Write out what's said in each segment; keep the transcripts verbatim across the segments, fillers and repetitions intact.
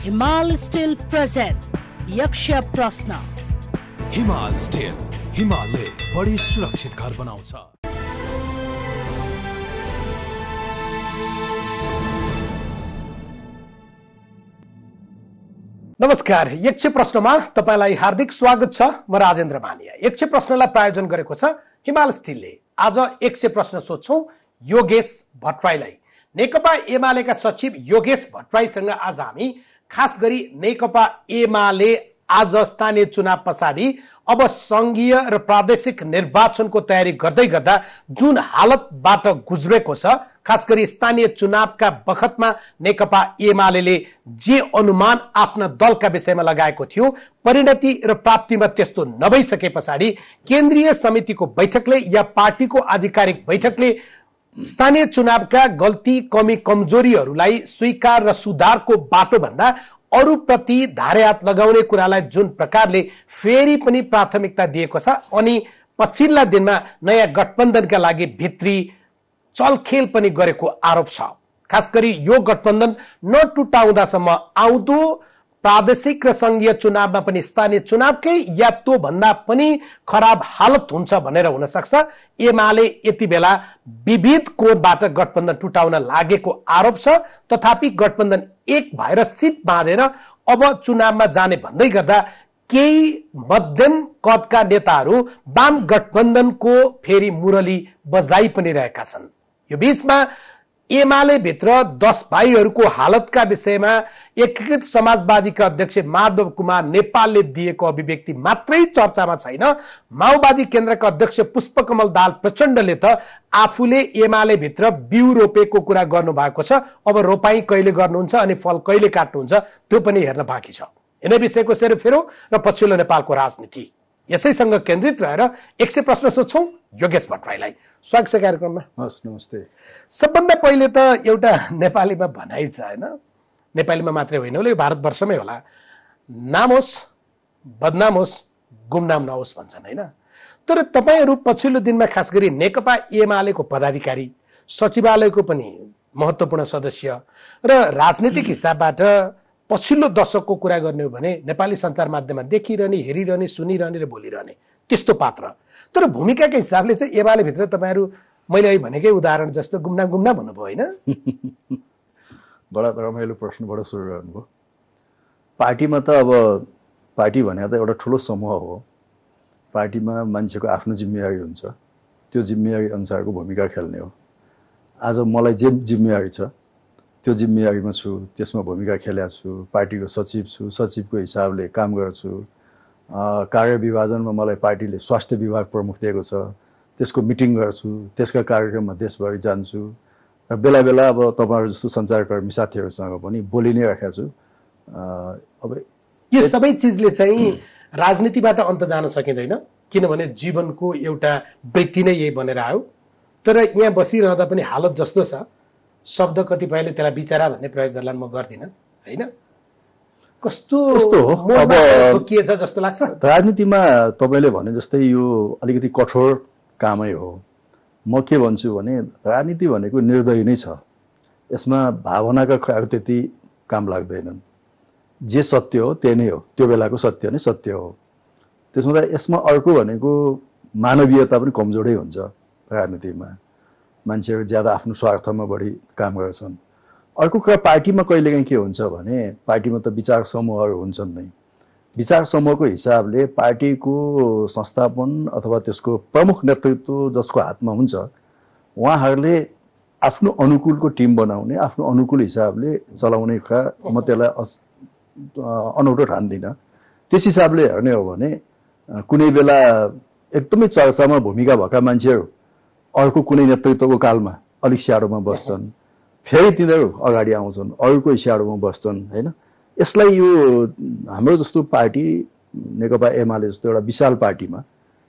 Himalaya Steel presents Yaksha Prashna. Himalaya Steel, Himalaya बड़ी सुरक्षित घर बनाउँछ। नमस्कार, यक्ष प्रश्नमा तपाईलाई हार्दिक स्वागत छ। म राजेन्द्र बानिया। यक्ष प्रश्नलाई प्रायोजन गरेको छ हिमालय स्टिलले। आज यक्ष प्रश्न सोध्छौं योगेश भट्टराईलाई। नेकपा एमालेका सचिव योगेश भट्टराईसँग आज हामी खास गरी नेकपा एमाले आज स्थानीय चुनाव पछाडि अब संघीय र प्रादेशिक निर्वाचनको तयारी गर्दै गर्दा जुन हालतबाट गुज्रेको छ, खास गरी स्थानीय चुनावका बखतमा नेकपा एमालेले जे अनुमान आफ्ना दलका विषयमा लगाएको थियो, परिणति र प्राप्तिमा त्यस्तो नभइसके पछाडि केन्द्रीय समितिको बैठकले या पार्टीको आधिकारिक बैठकले स्थानीय चुनावका गल्ती कमी कमजोरीहरूलाई स्वीकार र सुधारको बाटो भन्दा अरु प्रति धारे हात लगाउने कुरालाई जुन प्रकारले फेरि पनि प्राथमिकता दिएको छ अनि पछिल्ला दिनमा नयाँ गठबन्धनका लागि भित्री चलखेल पनि गरेको आरोप छ। खास गरी यो गठबन्धन नटुटाउँदासम्म आउँदो प्रादेशिक र संघीय चुनावमा पनि स्थानीय चुनावकै या त्यो भन्दा पनि खराब हालत हुन्छ भनेर हुन सक्छ। एमाले यति बेला विविध कोणबाट गठबन्धन टुटाउन लागेको आरोप छ। तथापि गठबन्धन एक भएर सिट बाँधेर अब चुनावमा जाने भन्दै गर्दा केही मध्यम कदका नेताहरू वाम गठबन्धनको फेरि मुरली बजाइ पनि रहेका छन्। यो बीचमा एमाले भित्र दस भाइहरूको हालतका विषयमा एकीकृत समाजवादीका अध्यक्ष माधव कुमार नेपालले दिएको अभिव्यक्ति मात्रै चर्चामा छैन। माओवादी केन्द्रका अध्यक्ष पुष्पकमल दाहाल प्रचण्डले त आफूले एमाले भित्र बिउ रोपेको कुरा गर्नु भएको छ। अब रोपाई कहिले गर्नुहुन्छ अनि फल कहिले काट्नुहुन्छ त्यो पनि हेर्न बाँकी छ। यिनै विषयको सेरोफेरो र पछिल्लो नेपालको राजनीति यसैसँग केन्द्रित रहेर एक सय प्रश्न सोध्छौं योगेश भट्टराईलाई। स्वागत छ कार्यक्रममा। हस्, नमस्ते। सबभन्दा पहिले त एउटा नेपालीमा भनाइ छ हैन, नेपालीमा मात्रै होइन होला, यो भारतवर्षमै होला, नाम होस् बदनाम होस् गुमनाम नहोस् भन्छन् हैन। तर तपाईहरू पछिल्लो दिनमा खास गरी नेकपा एमालेको पदाधिकारी, सचिवालयको पनि महत्त्वपूर्ण सदस्य र राजनीतिक हिसाबबाट पछिल्लो दशकको कुरा गर्ने हो भने नेपाली सञ्चार माध्यममा देखिरहने, हेरिरहने, सुनिरहने र बोलिरहने त्यस्तो पात्र। तर भूमिकाका हिसाबले चाहिँ एमाले भित्र तपाईहरू मैले अहिले भनेकै उदाहरण जस्तो गुमनाम गुमनाम भन्नुभयो होइन? बडा रमाइलो प्रश्नबाट सुरु गर्नुभयो। पार्टीमा त अब पार्टी भने त एउटा ठुलो समूह हो। पार्टीमा मान्छेको आफ्नो जिम्मेवारी हुन्छ, त्यो जिम्मेवारी अनुसारको भूमिका खेल्ने हो। आज मलाई जे जिम्मेवारी छ त्यो जिम्मेवारीमा छु, त्यसमा भूमिका खेलेको छु। पार्टीको सचिव छु, सचिवको हिसाबले काम गर्छु। कार्य विभाजनमा मलाई पार्टीले स्वास्थ्य विभाग प्रमुख दिएको छ, त्यसको मिटिङ गर्छु, त्यसका कार्यक्रममा देशभरि जान्छु र बेला बेला अब तपाईँहरू जस्तो सञ्चारकर्मी साथीहरूसँग पनि बोलि नै राखेको छु। अब यो सबै चिजले चाहिँ राजनीतिबाट अन्त जान सकिँदैन, किनभने जीवनको एउटा वृत्ति नै यही बनेर आयो। तर यहाँ बसिरहँदा पनि हालत जस्तो छ, शब्द कतिपयले त्यसलाई विचारा भन्ने प्रयोग गर्ला म गर्दिनँ होइन। कस्तो कस्तो हो अब ठोकिएछ जस्तो लाग्छ। राजनीतिमा तपाईँले भने जस्तै यो अलिकति कठोर कामै हो। म के भन्छु भने राजनीति भनेको निर्दय नै छ। यसमा भावनाका कुरा त्यति काम लाग्दैनन्। जे सत्य हो त्यही नै हो, त्यो बेलाको सत्य नै सत्य हो। त्यसमा त यसमा अर्को भनेको मानवीयता पनि कमजोरै हुन्छ। राजनीतिमा मान्छेहरू ज्यादा आफ्नो स्वार्थमा बढी काम गर्छन्। अर्को कुरा पार्टीमा कहिलेकाहीँ के हुन्छ भने पार्टीमा त विचार समूहहरू हुन्छन् नै। विचार समूहको हिसाबले पार्टीको संस्थापन अथवा त्यसको प्रमुख नेतृत्व जसको हातमा हुन्छ उहाँहरूले आफ्नो अनुकूलको टिम बनाउने, आफ्नो अनुकूल हिसाबले चलाउने कुरा म त्यसलाई अनौठो ठान्दिनँ। त्यस हिसाबले हेर्ने हो भने कुनै बेला एकदमै चर्चामा भूमिका भएका मान्छेहरू अर्को कुनै नेतृत्वको कालमा अलिक स्याडोमा बस्छन्, फेरि तिनीहरू अगाडि आउँछन्, अरूको स्याडोमा बस्छन् होइन। यसलाई यो हाम्रो जस्तो पार्टी नेकपा एमाले जस्तो एउटा विशाल पार्टीमा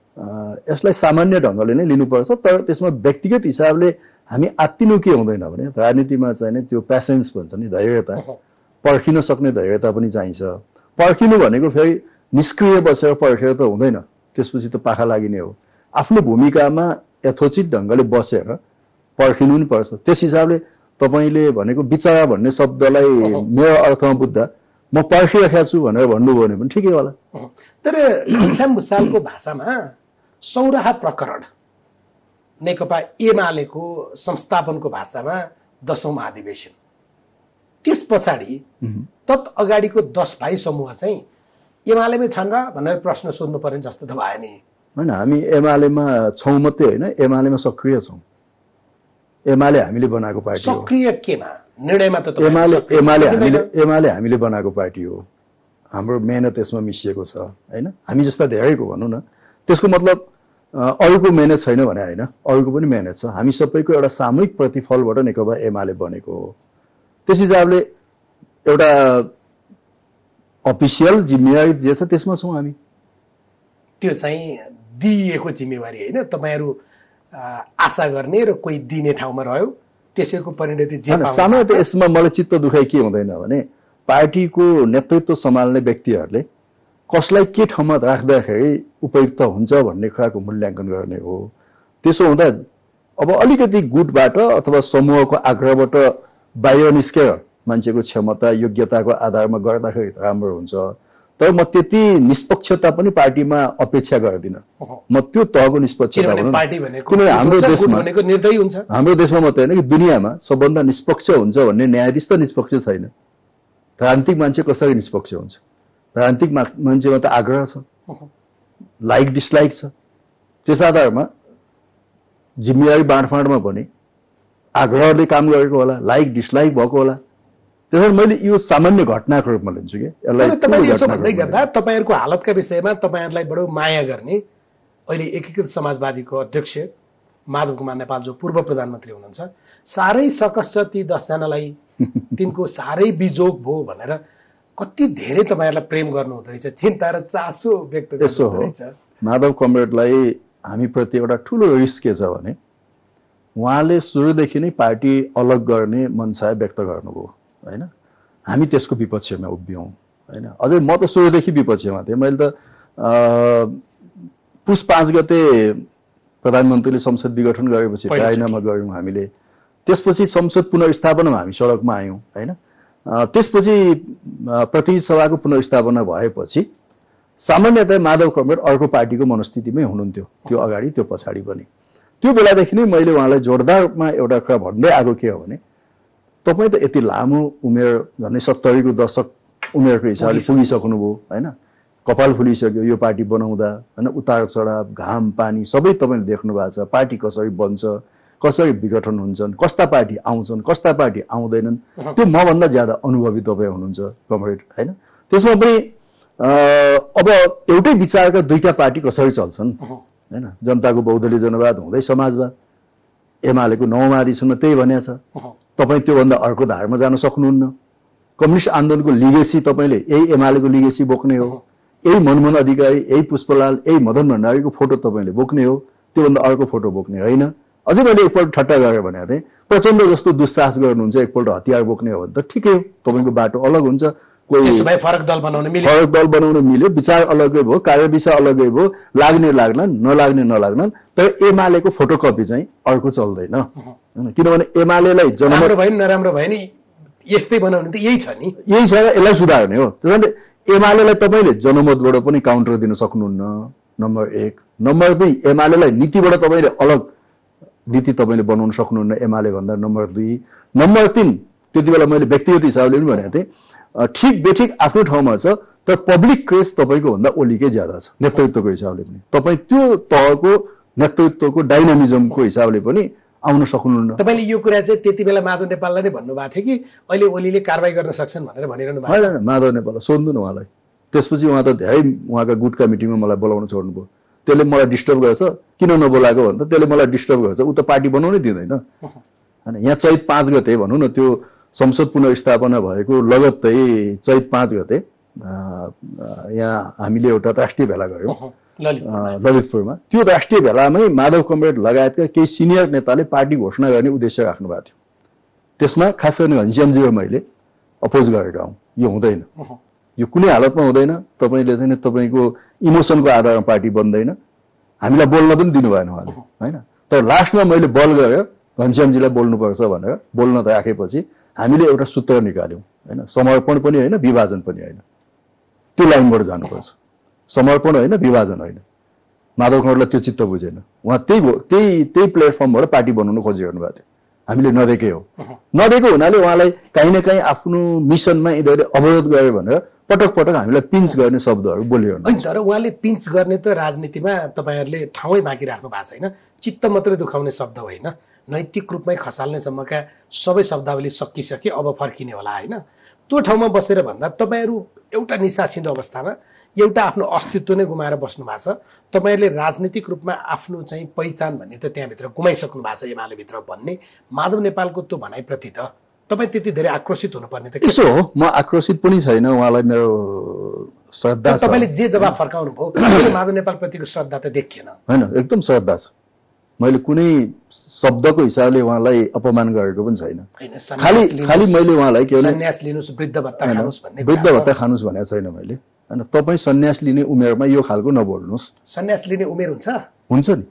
यसलाई सामान्य ढङ्गले नै लिनुपर्छ। तर त्यसमा व्यक्तिगत हिसाबले हामी आत्तिनु के हुँदैन भने राजनीतिमा चाहिँ नि त्यो पेसेन्स भन्छ नि, धैर्यता, पर्खिन सक्ने धैर्यता पनि चाहिन्छ। पर्खिनु भनेको फेरि निष्क्रिय बसेर पर्खेर त हुँदैन, त्यसपछि त पाखा लाग्ने हो। आफ्नो भूमिकामा यथोचित ढङ्गले बसेर पर्खिनु पनि पर्छ। त्यस हिसाबले तपाईँले भनेको विचार भन्ने शब्दलाई मेरो अर्थमा बुझ्दा म पर्खिरहेको छु भनेर भन्नुभयो भने पनि ठिकै होला। तर घनश्याम भुसालको भाषामा सौराहा प्रकरण नेकपा एमालेको संस्थापनको भाषामा दशौं महाधिवेशन, त्यस पछाडि तत् अगाडिको दस भाइ समूह चाहिँ एमालेमै छन् र भनेर प्रश्न सोध्नु पर्ने जस्तो त भयो नि। होइन, हामी एमालेमा छौँ मात्रै होइन, एमालेमा सक्रिय छौँ। एमाले हामीले बनाएको पार्टी हो। सक्रिय केमा? निर्णयमा त एमाले एमाले हामीले एमाले हामीले बनाएको पार्टी हो। हाम्रो मेहनत यसमा मिसिएको छ होइन। हामी जस्ता धेरैको भनौँ न, त्यसको मतलब अरूको मेहनत छैन भने होइन, अरूको पनि मेहनत छ। हामी सबैको एउटा सामूहिक प्रतिफलबाट नेकपा एमाले बनेको हो। त्यस हिसाबले एउटा अफिसियल जिम्मेवारी जे छ त्यसमा छौँ हामी। त्यो चाहिँ दिइएको जिम्मेवारी होइन, तपाईँहरू आशा गर्ने र कोही दिने ठाउँमा रह्यो, त्यसैको परिणति जे सामान्यतः यसमा मलाई चित्त दुखाइ के हुँदैन भने पार्टीको नेतृत्व सम्हाल्ने व्यक्तिहरूले कसलाई के ठाउँमा राख्दाखेरि उपयुक्त हुन्छ भन्ने कुराको मूल्याङ्कन गर्ने हो। त्यसो हुँदा अब अलिकति गुटबाट अथवा समूहको आग्रहबाट बाहिर निस्केर मान्छेको क्षमता योग्यताको आधारमा गर्दाखेरि राम्रो हुन्छ। तर म त्यति निष्पक्षता पनि पार्टीमा अपेक्षा गर्दिनँ। म त्यो तहको निष्पक्षता किनभने हाम्रो देशमा निर्दयी हुन्छ। हाम्रो देशमा मात्रै होइन कि दुनियाँमा सबभन्दा निष्पक्ष हुन्छ भन्ने न्यायाधीश त निष्पक्ष छैन। राजनीतिक मान्छे कसरी निष्पक्ष हुन्छ? राजनीतिक मान्छेमा त आग्रह छ, लाइक डिसलाइक छ। त्यस आधारमा जिम्मेवारी बाँडफाँडमा पनि आग्रहले काम गरेको होला, लाइक डिसलाइक भएको होला। त्यसैले मैले यो सामान्य घटनाको रूपमा लिन्छु कि यसलाई। तपाईँले यसो भन्दै गर्दा तपाईँहरूको हालतका विषयमा तपाईँहरूलाई बडो माया गर्ने अहिले एकीकृत समाजवादीको अध्यक्ष माधव कुमार नेपाल जो पूर्व प्रधानमन्त्री हुनुहुन्छ, साह्रै सकस छ ती दसजनालाई, तिनको साह्रै बिजोग भयो भनेर कति धेरै तपाईँहरूलाई प्रेम गर्नु हुँदो रहेछ, चिन्ता र चासो व्यक्त गर्नु हुँदो रहेछ। माधव कमरेडलाई हामीप्रति एउटा ठुलो रिस्क के छ भने उहाँले सुरुदेखि नै पार्टी अलग गर्ने मनसाय व्यक्त गर्नुभयो होइन। हामी त्यसको विपक्षमा उभियौँ होइन। अझै म त सुरुदेखि विपक्षमा थिएँ। मैले त पुस पाँच गते प्रधानमन्त्रीले संसद विघटन गरेपछि राजीनामा गऱ्यौँ हामीले। त्यसपछि संसद पुनर्स्थापनामा हामी सडकमा आयौँ होइन। त्यसपछि प्रतिनिधि सभाको पुनर्स्थापना भएपछि सामान्यतया माधव कमरेड अर्को पार्टीको मनस्थितिमै हुनुहुन्थ्यो, त्यो अगाडि त्यो पछाडि पनि। त्यो बेलादेखि नै मैले उहाँलाई जोरदारमा एउटा कुरा भन्दै आएको के हो भने तपाईँ त यति लामो उमेर झन्डै सत्तरीको दशक उमेरको हिसाबले पुगिसक्नुभयो होइन। कपाल फुलिसक्यो यो पार्टी बनाउँदा होइन। उतार चढाव, घाम पानी सबै तपाईँले देख्नु भएको छ। पार्टी कसरी बन्छ, कसरी विघटन हुन्छन्, कस्ता पार्टी आउँछन्, कस्ता पार्टी आउँदैनन्, त्यो मभन्दा ज्यादा अनुभवी तपाईँ हुनुहुन्छ कमरेड होइन। त्यसमा पनि अब एउटै विचारका दुईटा पार्टी कसरी चल्छन् होइन। जनताको बहुदलीय जनवाद हुँदै समाजवाद, एमालेको नौ महाधिवेशनमा त्यही भनेको छ। तपाईँ त्योभन्दा अर्को धारमा जान सक्नुहुन्न। कम्युनिस्ट आन्दोलनको लिगेसी तपाईँले यही एमालेको लिगेसी बोक्ने हो, यही मनमोहन अधिकारी, यही पुष्पलाल, यही मदन भण्डारीको फोटो तपाईँले बोक्ने हो, त्योभन्दा अर्को फोटो बोक्ने होइन। अझै मैले एकपल्ट ठट्टा गरेर भनेको थिएँ, प्रचण्ड जस्तो दुस्साहस गर्नुहुन्छ एकपल्ट हतियार बोक्ने हो भने त ठिकै हो, तपाईँको बाटो अलग हुन्छ। कोही फरक दल बनाउन मिल्यो, फरक दल बनाउन मिल्यो, विचार अलग्गै भयो, कार्यदिशा अलग्गै भयो, लाग्ने लाग्लान्, नलाग्ने नलाग्लान्। तर एमालेको फोटोकपी चाहिँ अर्को चल्दैन किनभने एमालेलाई जनमत भयो नराम्रो भयो नि यस्तै बनाउने त यही छ नि, यही छ यसलाई सुधार्ने हो। त्यसैले एमालेलाई तपाईँले जनमतबाट पनि काउन्टर दिन सक्नुहुन्न, नम्बर एक। नम्बर दुई, एमालेलाई नीतिबाट तपाईँले अलग नीति तपाईँले बनाउन सक्नुहुन्न एमाले भन्दा, नम्बर दुई। नम्बर तिन, त्यति बेला मैले व्यक्तिगत हिसाबले पनि भनेको थिएँ, ठिक बेठिक आफ्नो ठाउँमा छ तर पब्लिक क्रेज तपाईँको भन्दा ओलीकै ज्यादा छ नेतृत्वको हिसाबले पनि। तपाईँ त्यो तहको नेतृत्वको डाइनामिजमको हिसाबले पनि आउन सक्नुहुन्न। तपाईँले यो कुरा चाहिँ त्यति बेला माधव नेपाललाई नै भन्नुभएको थियो कि अहिले ओलीले कारवाही गर्न सक्छन् भनेर भनिरहनु भएको? होइन, माधव नेपाललाई सोध्नु न उहाँलाई। त्यसपछि उहाँ त धेरै उहाँका गुटका मिटिङमा मलाई बोलाउन छोड्नुभयो। त्यसले मलाई डिस्टर्ब गर्छ, किन नबोलाएको भन्दा त्यसले मलाई डिस्टर्ब गर्छ, ऊ त पार्टी बनाउनै दिँदैन होइन। यहाँ चैत पाँच गते भनौँ न, त्यो संसद पुनर्स्थापना भएको लगत्तै चैत पाँच गते यहाँ हामीले एउटा राष्ट्रिय भेला गऱ्यौँ ललितपुरमा। त्यो राष्ट्रिय भेलामै माधव कमरेड लगायतका केही सिनियर नेताले पार्टी घोषणा गर्ने उद्देश्य राख्नु भएको थियो। त्यसमा खास गरी घनश्यामजी र मैले अपोज गरेका हौँ, यो हुँदैन, यो कुनै हालतमा हुँदैन। तपाईँले चाहिँ तपाईँको इमोसनको आधारमा पार्टी बन्दैन, हामीलाई बोल्न पनि दिनु भएन उहाँले होइन। तर लास्टमा मैले बल गरेर घनश्यामजीलाई बोल्नुपर्छ भनेर बोल्न त राखेपछि हामीले एउटा सूत्र निकाल्यौँ होइन, समर्पण पनि होइन विभाजन पनि होइन, त्यो लाइनबाट जानुपर्छ। समर्पण होइन विभाजन होइन। माधव खड्कालाई त्यो चित्त बुझेन, उहाँ त्यही त्यही त्यही प्लेटफर्मबाट पार्टी बनाउनु खोजिरहनु भएको थियो, हामीले नदेखे हो। नदेखेको हुनाले उहाँलाई काहीँ न काहीँ आफ्नो मिसनमा यिनीहरूले अवरोध गर्यो भनेर पटक पटक हामीलाई पिन्च गर्ने शब्दहरू बोलिरहनु। होइन, तर उहाँले पिन्च गर्ने त राजनीतिमा तपाईँहरूले ठाउँै बाँकी राख्नु भएको छैन। चित्त मात्रै दुखाउने शब्द होइन, नैतिक रूपमै खसाल्नेसम्मका सबै शब्दावली सकिसके, अब फर्किने होला होइन। त्यो ठाउँमा बसेर भन्दा तपाईँहरू एउटा निसासिँदो अवस्थामा एउटा आफ्नो अस्तित्व नै गुमाएर बस्नु भएको छ। तपाईँहरूले राजनीतिक रूपमा आफ्नो चाहिँ पहिचान भन्ने त त्यहाँभित्र गुमाइसक्नु भएको छ एमालेभित्र भन्ने माधव नेपालको त्यो भनाइप्रति त तपाईँ त्यति धेरै आक्रोशित हुनुपर्ने त यसो हो। म आक्रोशित पनि छैन, उहाँलाई मेरो श्रद्धा छ। तपाईँले जे जवाब फर्काउनु भयो माधव नेपालप्रतिको श्रद्धा त देखिएन होइन, एकदम श्रद्धा छ। मैले कुनै शब्दको हिसाबले उहाँलाई अपमान गरेको पनि छैन। खालि खालि मैले उहाँलाई के भने सन्यास लिनुस्, वृद्ध भत्ता खानुस् भन्ने वृद्ध भत्ता खानुस् भनेको छैन मैले होइन। तपाईँ सन्यास लिने उमेरमा यो खालको नबोल्नुहोस्। सन्यास लिने उमेर हुन्छ हुन्छ नि,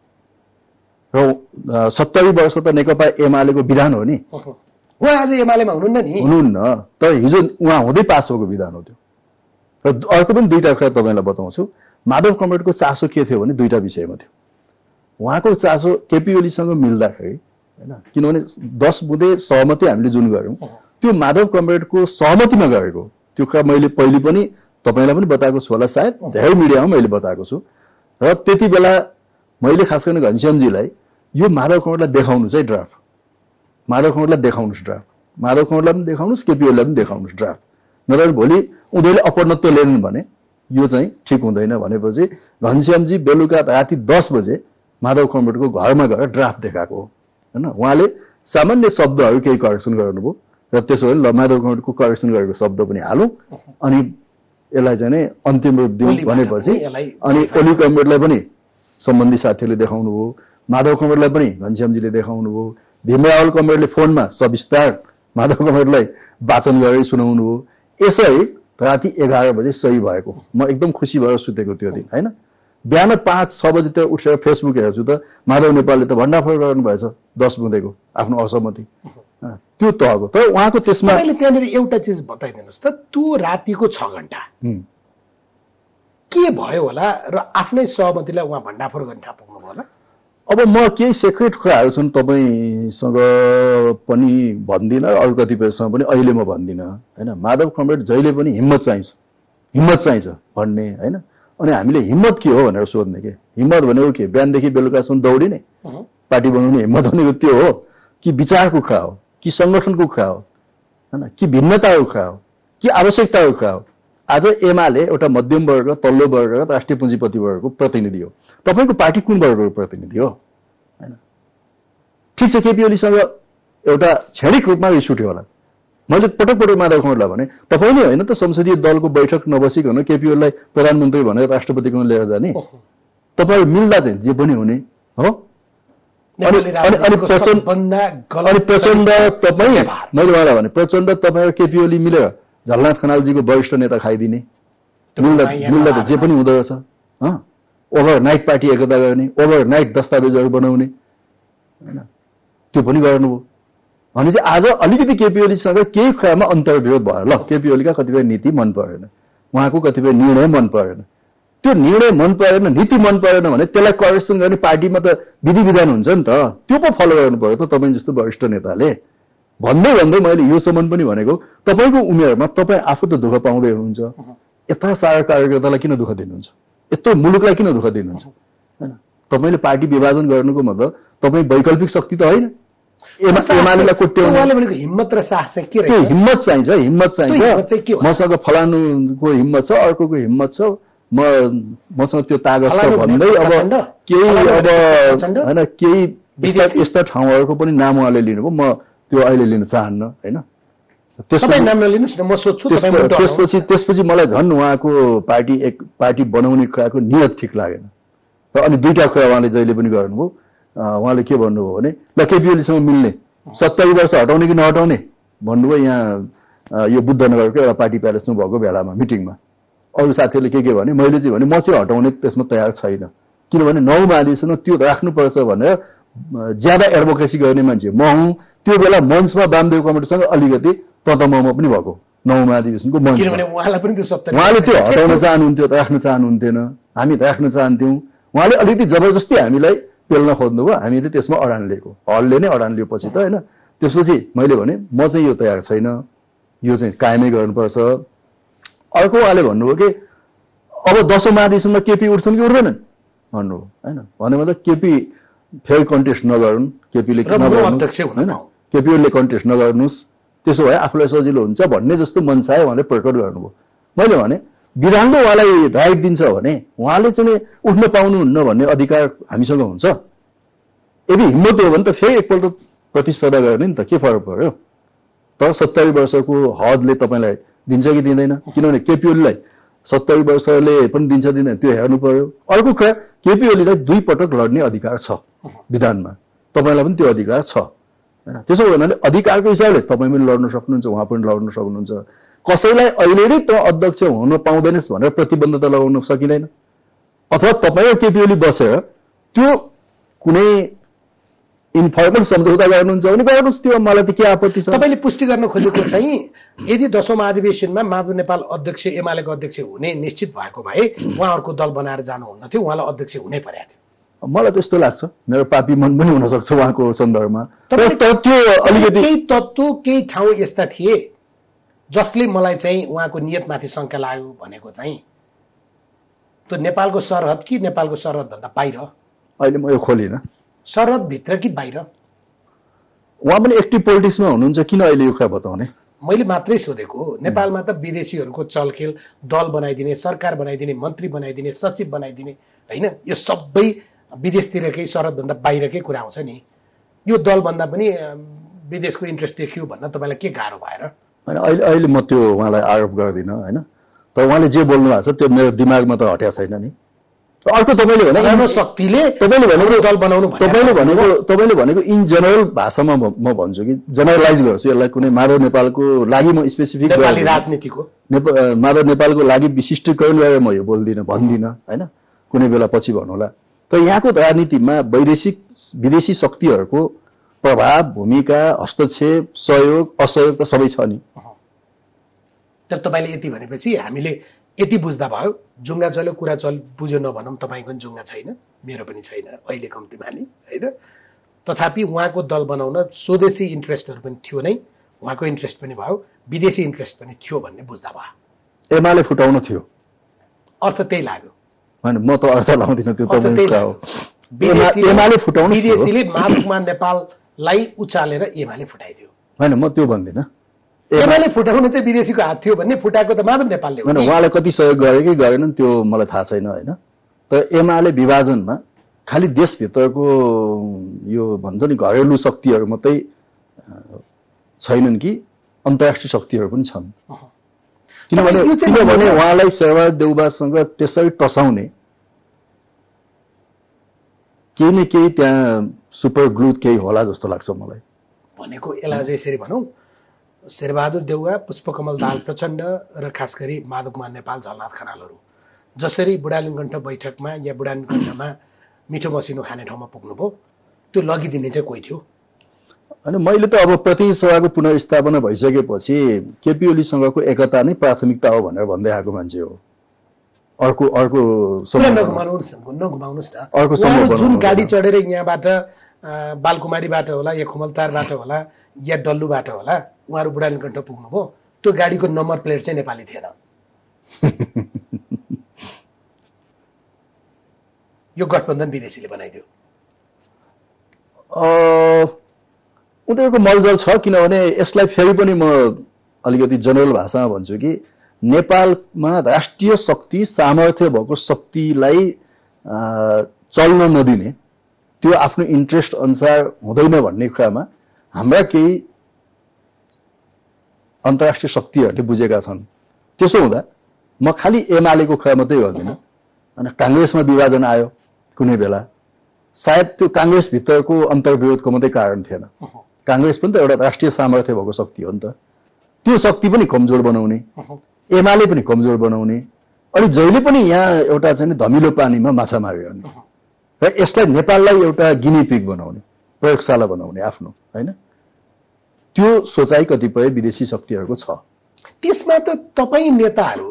र सत्तरी वर्ष त नेकपा एमालेको विधान हो नि। उहाँ आज एमालेमा हुनुहुन्न नि, हुनुहुन्न, तर हिजो उहाँ हुँदै पास भएको विधान हो त्यो। र अर्को पनि दुईटा कुरा तपाईँलाई बताउँछु। माधव कमरेडको चासो के थियो भने दुईटा विषयमा थियो। उहाँको चासो केपी ओलीसँग मिल्दाखेरि होइन, किनभने दस बुँदे सहमति हामीले जुन गऱ्यौँ त्यो माधव कमरेडको सहमतिमा गरेको। त्यो कुरा मैले पहिले पनि तपाईँलाई पनि बताएको छु होला, सायद धेरै मिडियामा मैले बताएको छु। र त्यति बेला मैले खास કરીને घनश्यामजीलाई यो माधव कमरेडलाई देखाउनु चाहिँ ड्राफ्ट, माधव कमरेडलाई देखाउनुहोस् ड्राफ्ट, माधव कमरेडलाई पनि देखाउनुहोस्, केपी ओलीलाई पनि देखाउनुहोस् ड्राफ्ट, नत्र भोलि उनीहरूले अपनत्व लिएनन् भने यो चाहिँ ठिक हुँदैन भनेपछि घनश्यामजी बेलुका राति दस बजे माधव कमरेडको घरमा गएर ड्राफ्ट देखाएको हो होइन। उहाँले सामान्य शब्दहरू केही करेक्सन गर्नुभयो र त्यसो भए ल माधव कमरेडको करेक्सन गरेको शब्द पनि हालौँ अनि यसलाई चाहिँ नै अन्तिम रूप दिउँ भनेपछि अनि ओली कमरेडलाई पनि सम्बन्धी साथीहरूले देखाउनु भयो, माधव कमरेडलाई पनि घनश्यामजीले देखाउनु भयो, भीमरावल कमरेडले फोनमा सविस्तार माधव कमरेडलाई वाचन गरेर सुनाउनु भयो। यसै राति एघार बजे सही भएको, म एकदम खुसी भएर सुतेको त्यो दिन होइन। बिहान पाँच छ बजीतिर उठेर फेसबुक हेर्छु त माधव नेपालले त भण्डाफोर गर्नु भएछ दस बुँदेको आफ्नो असहमति त्यो तहको। तर उहाँको त्यसमा त्यहाँनिर एउटा चिज बताइदिनुहोस् त, त्यो रातिको छ घण्टा के भयो होला र आफ्नै सहमतिलाई उहाँ भण्डाफोर गर्न पुग्नु भयो होला? अब म केही सेक्रेट कुराहरू छन् तपाईँसँग पनि भन्दिनँ, अरू कतिपयसँग पनि अहिले म भन्दिनँ होइन। माधव कमरेड जहिले पनि हिम्मत चाहिन्छ, हिम्मत चाहिन्छ भन्ने होइन। अनि हामीले हिम्मत के हो भनेर सोध्ने के, हिम्मत भनेको के बिहानदेखि बेलुकासम्म दौडिने पार्टी बनाउने हिम्मत भनेको त्यो हो कि विचारको कुरा हो कि सङ्गठनको कुरा हो होइन, कि भिन्नताको कुरा हो कि आवश्यकताको कुरा हो? आज एमाले एउटा मध्यम वर्ग, तल्लो वर्ग र राष्ट्रिय पुँजीपति वर्गको प्रतिनिधि हो। तपाईँको पार्टी कुन वर्गको प्रतिनिधि हो होइन? ठिक छ, केपी ओलीसँग एउटा क्षणिक रूपमा रिस उठ्यो होला। मैले पटक पटक माधव कमरेडलाई भने तपाईँ नै होइन त संसदीय दलको बैठक नबसिकन केपी ओलीलाई प्रधानमन्त्री भनेर राष्ट्रपतिकोमा लिएर जाने? तपाईँ मिल्दा चाहिँ जे पनि हुने हो। अनि प्रचण्ड तपाईँ, मैले उहाँलाई भने प्रचण्ड तपाईँ र केपी ओली मिलेर झलनाथ खनालजीको वरिष्ठ नेता खाइदिने, मिल्दा मिल्दा त जे पनि हुँदो रहेछ। ओभरनाइट पार्टी एकता गर्ने, ओभरनाइट दस्तावेजहरू बनाउने होइन, त्यो पनि गर्नुभयो भने चाहिँ आज अलिकति केपी ओलीसँग केही कुरामा अन्तर्विरोध भयो। ल केपी ओलीका कतिपय नीति मन परेन, उहाँको कतिपय निर्णय मन परेन, त्यो निर्णय मन परेन, नीति मन परेन भने त्यसलाई करेक्सन गर्ने पार्टीमा त विधि विधान हुन्छ नि त, त्यो पो फलो गर्नु पर्यो त तपाईँ जस्तो वरिष्ठ नेताले। भन्दै भन्दै मैले योसम्म पनि भनेको तपाईँको उमेरमा तपाईँ आफू त दुःख पाउँदै हुनुहुन्छ, यता सारा कार्यकर्तालाई किन दुःख दिनुहुन्छ, यत्रो मुलुकलाई किन दुःख दिनुहुन्छ होइन? तपाईँले पार्टी विभाजन गर्नुको मतलब तपाईँ वैकल्पिक शक्ति त होइन। एमालेलाई कोट्याउनु हिम्मत र साहस चाहिँ के रहेछ? हिम्मत चाहिन्छ, हिम्मत चाहिन्छ। मसँग फलानुको हिम्मत छ, अर्कोको हिम्मत छ, म मसँग त्यो तागत छ भन्दै अब केही अब होइन केही यस्ता ठाउँहरूको पनि नाम उहाँले लिनुभयो, म त्यो अहिले लिन चाहन्न होइन। त्यसपछि त्यसपछि मलाई झन् उहाँको पार्टी एक पार्टी बनाउने कुराको नियत ठिक लागेन। र अनि दुईटा कुरा उहाँले जहिले पनि गर्नुभयो, उहाँले के भन्नुभयो भने ल केपी ओलीसँग मिल्ने सत्तरी वर्ष हटाउने कि नहटाउने भन्नुभयो। यहाँ यो बुद्धनगरको एउटा पार्टी प्यालेसमा भएको बेलामा मिटिङमा अरू साथीहरूले के के भने मैले चाहिँ भने म चाहिँ हटाउने त्यसमा तयार छैन, किनभने नौ महाधिवेशनमा त्यो राख्नुपर्छ भनेर ज्यादा एडभोकेसी गर्ने मान्छे म हुँ। त्यो बेला मञ्चमा वामदेव कमिटीसँग अलिकति ततममा पनि भएको नौ महाधिवेशनको मञ्च, उहाँले त्यो हटाउन चाहनुहुन्थ्यो, राख्न चाहनुहुन्थेन, हामी राख्न चाहन्थ्यौँ। उहाँले अलिकति जबरजस्ती हामीलाई पेल्न खोज्नुभयो, हामीले त्यसमा अडान लिएको, हलले नै अडान लियो पछि त होइन। त्यसपछि मैले भने म चाहिँ यो तयार छैन, यो चाहिँ कायमै गर्नुपर्छ। अर्को उहाँले भन्नुभयो कि अब दसौँ महाधिवेशनमा केपी उठ्छन् कि उठ्दैनन् भन्नुभयो होइन। भने मतलब केपी फेरि कन्टेस्ट नगरून्, केपीले होइन, केपीले कन्टेस्ट नगर्नुहोस्, त्यसो भए आफूलाई सजिलो हुन्छ भन्ने जस्तो मनसाय उहाँले प्रकट गर्नुभयो। मैले भने विधानले उहाँलाई राइट दिन्छ भने उहाँले चाहिँ उठ्न पाउनुहुन्न भन्ने अधिकार हामीसँग हुन्छ। यदि हिम्मत हो भने त फेरि एकपल्ट प्रतिस्पर्धा गर्ने नि त, के फरक पर्यो। तर सत्तरी वर्षको हदले तपाईँलाई दिन्छ कि दिँदैन, किनभने केपी ओलीलाई सत्तरी वर्षले पनि दिन्छ दिँदैन त्यो हेर्नु पर्यो। अर्को कुरा, केपी ओलीलाई दुई पटक लड्ने अधिकार छ विधानमा, तपाईँलाई पनि त्यो अधिकार छ होइन। त्यसो हुनाले अधिकारको हिसाबले तपाईँ पनि लड्न सक्नुहुन्छ, उहाँ पनि लड्न सक्नुहुन्छ। कसैलाई अहिले नै त अध्यक्ष हुन पाउँदैनस् भनेर प्रतिबद्धता लगाउन सकिँदैन। अथवा तपाईँ र केपी ओली बसेर त्यो कुनै इन्फर्मल सम्झौता गर्नुहुन्छ भने गर्नुहोस्, त्यो मलाई त के आपत्ति छ। तपाईँले पुष्टि गर्न खोजेको चाहिँ यदि दशौं महाधिवेशनमा माधव नेपाल अध्यक्ष एमालेको अध्यक्ष हुने निश्चित भएको भए उहाँहरूको दल बनाएर जानुहुन्न थियो, उहाँलाई अध्यक्ष हुनै परेको थियो। मलाई त्यस्तो लाग्छ, मेरो पापी मन पनि हुन सक्छ उहाँको सन्दर्भमा। तर त्यो अलिकति केही तत्त्व केही ठाउँ यस्ता थिए जसले मलाई चाहिँ उहाँको नियतमाथि शङ्का लाग्यो भनेको चाहिँ त्यो नेपालको सरहद कि नेपालको सरहद भन्दा बाहिर। अहिले म यो खोलिनँ, सरहद भित्र कि बाहिर। उहाँ पनि एक्टिभ पोलिटिक्समा हुनुहुन्छ, किन अहिले यो कुरा बताउने? मैले मात्रै सोधेको। नेपालमा त विदेशीहरूको चलखेल, दल बनाइदिने, सरकार बनाइदिने, मन्त्री बनाइदिने, सचिव बनाइदिने होइन, यो सबै विदेशतिरकै सरहदभन्दा बाहिरकै कुरा आउँछ नि। यो दलभन्दा पनि विदेशको इन्ट्रेस्ट देखियो भन्न तपाईँलाई के गाह्रो भएर? होइन, अहिले अहिले म त्यो उहाँलाई आरोप गर्दिनँ होइन। तर उहाँले जे बोल्नु भएको छ त्यो मेरो दिमागमा त हट्या छैन नि। अर्को तपाईँले भनेको शक्तिले तपाईँले भनेको दल बनाउनु तपाईँले भनेको तपाईँले भनेको इन जेनरल भाषामा म भन्छु कि जेनरलाइज गर्छु यसलाई। कुनै माधव नेपालको लागि म स्पेसिफिक नेपाली राजनीतिको माधव नेपालको लागि विशिष्टीकरण गरेर म यो बोल्दिनँ भन्दिनँ होइन, कुनै बेला पछि भन्नुहोला। तर यहाँको राजनीतिमा वैदेशिक विदेशी शक्तिहरूको प्रभाव, भूमिका, हस्तक्षेप, सहयोग, असहयोग त सबै छ नि। तर तपाईँले यति भनेपछि हामीले यति बुझ्दा भयो, जुङ्गा चल्यो कुरा चल बुझ्यो नभनौँ, तपाईँको पनि जुङ्गा छैन, मेरो पनि छैन अहिले कम्तीमा नि होइन। तथापि उहाँको दल बनाउन स्वदेशी इन्ट्रेस्टहरू पनि थियो नै, उहाँको इन्ट्रेस्ट पनि भयो, विदेशी इन्ट्रेस्ट पनि थियो भन्ने बुझ्दा भयो। एमाले फुटाउन थियो, अर्थ त्यही लाग्यो होइन। म त अर्थ लाउँदिनँ त्यो, एमाले फुटाउनु, विदेशीले माधवकुमार नेपाललाई उचालेर एमाले फुटाइदियो होइन, म त्यो भन्दिनँ। एमाले फुटाउनु चाहिँ विदेशीको हात थियो भन्ने, फुटाएको त माधव नेपालले हो। उहाँले कति सहयोग गरे कि गरेनन् त्यो मलाई थाहा छैन होइन। तर एमाले विभाजनमा खालि देशभित्रको यो भन्छ नि घरेलु शक्तिहरू मात्रै छैनन् कि अन्तर्राष्ट्रिय शक्तिहरू पनि छन्। किनभने किनभने उहाँलाई शेरबहादुर देउबासँग त्यसरी टसाउने केही न केही त्यहाँ सुपर ग्लू केही होला जस्तो लाग्छ मलाई। भनेको यसलाई अझै यसरी भनौँ, शेरबहादुर देउवा, पुष्पकमल दाहाल प्रचण्ड र खास गरी माधवकुमार नेपाल, झलनाथ खनालहरू जसरी बुढालिङकण्ठ बैठकमा या बुढालिङकण्ठमा मिठो मसिनो खाने ठाउँमा पुग्नुभयो, त्यो लगिदिने चाहिँ कोही थियो होइन। मैले त अब प्रतिनिधि सभाको पुनर्स्थापना भइसकेपछि केपी ओलीसँगको एकता नै प्राथमिकता हो भनेर भन्दै आएको मान्छे हो। अर्को अर्को नघुमाउनुहोस् न, अर्को जुन गाडी चढेर यहाँबाट बालकुमारीबाट होला या खुमलतारबाट होला या डल्लुबाट होला उहाँहरू बुढालिङकण्ठ पुग्नुभयो, त्यो गाडीको नम्बर प्लेट चाहिँ नेपाली थिएन। यो गठबन्धन विदेशीले बनाइदियो। उनीहरूको मलजल छ, किनभने यसलाई फेरि पनि म अलिकति जनरल भाषामा भन्छु कि नेपालमा राष्ट्रिय शक्ति, सामर्थ्य भएको शक्तिलाई चल्न नदिने, त्यो आफ्नो इन्ट्रेस्ट अनुसार हुँदैन भन्ने कुरामा हाम्रा केही अन्तर्राष्ट्रिय शक्तिहरूले बुझेका छन्। त्यसो हुँदा म खालि एमालेको कुरा मात्रै गर्दिनँ। अनि काङ्ग्रेसमा विभाजन आयो कुनै बेला, सायद त्यो काङ्ग्रेसभित्रको अन्तर्विरोधको मात्रै कारण थिएन। काङ्ग्रेस पनि त एउटा राष्ट्रिय सामर्थ्य भएको शक्ति हो नि त। त्यो शक्ति पनि कमजोर बनाउने, एमाले पनि कमजोर बनाउने, अनि जहिले पनि यहाँ एउटा चाहिँ धमिलो पानीमा माछा मारिरहने र यसलाई नेपाललाई एउटा गिनी पिग बनाउने। प्रयोगशाला बनाउने आफ्नो, होइन? त्यो सोचाइ कतिपय विदेशी शक्तिहरूको छ। त्यसमा त तपाईँ नेताहरू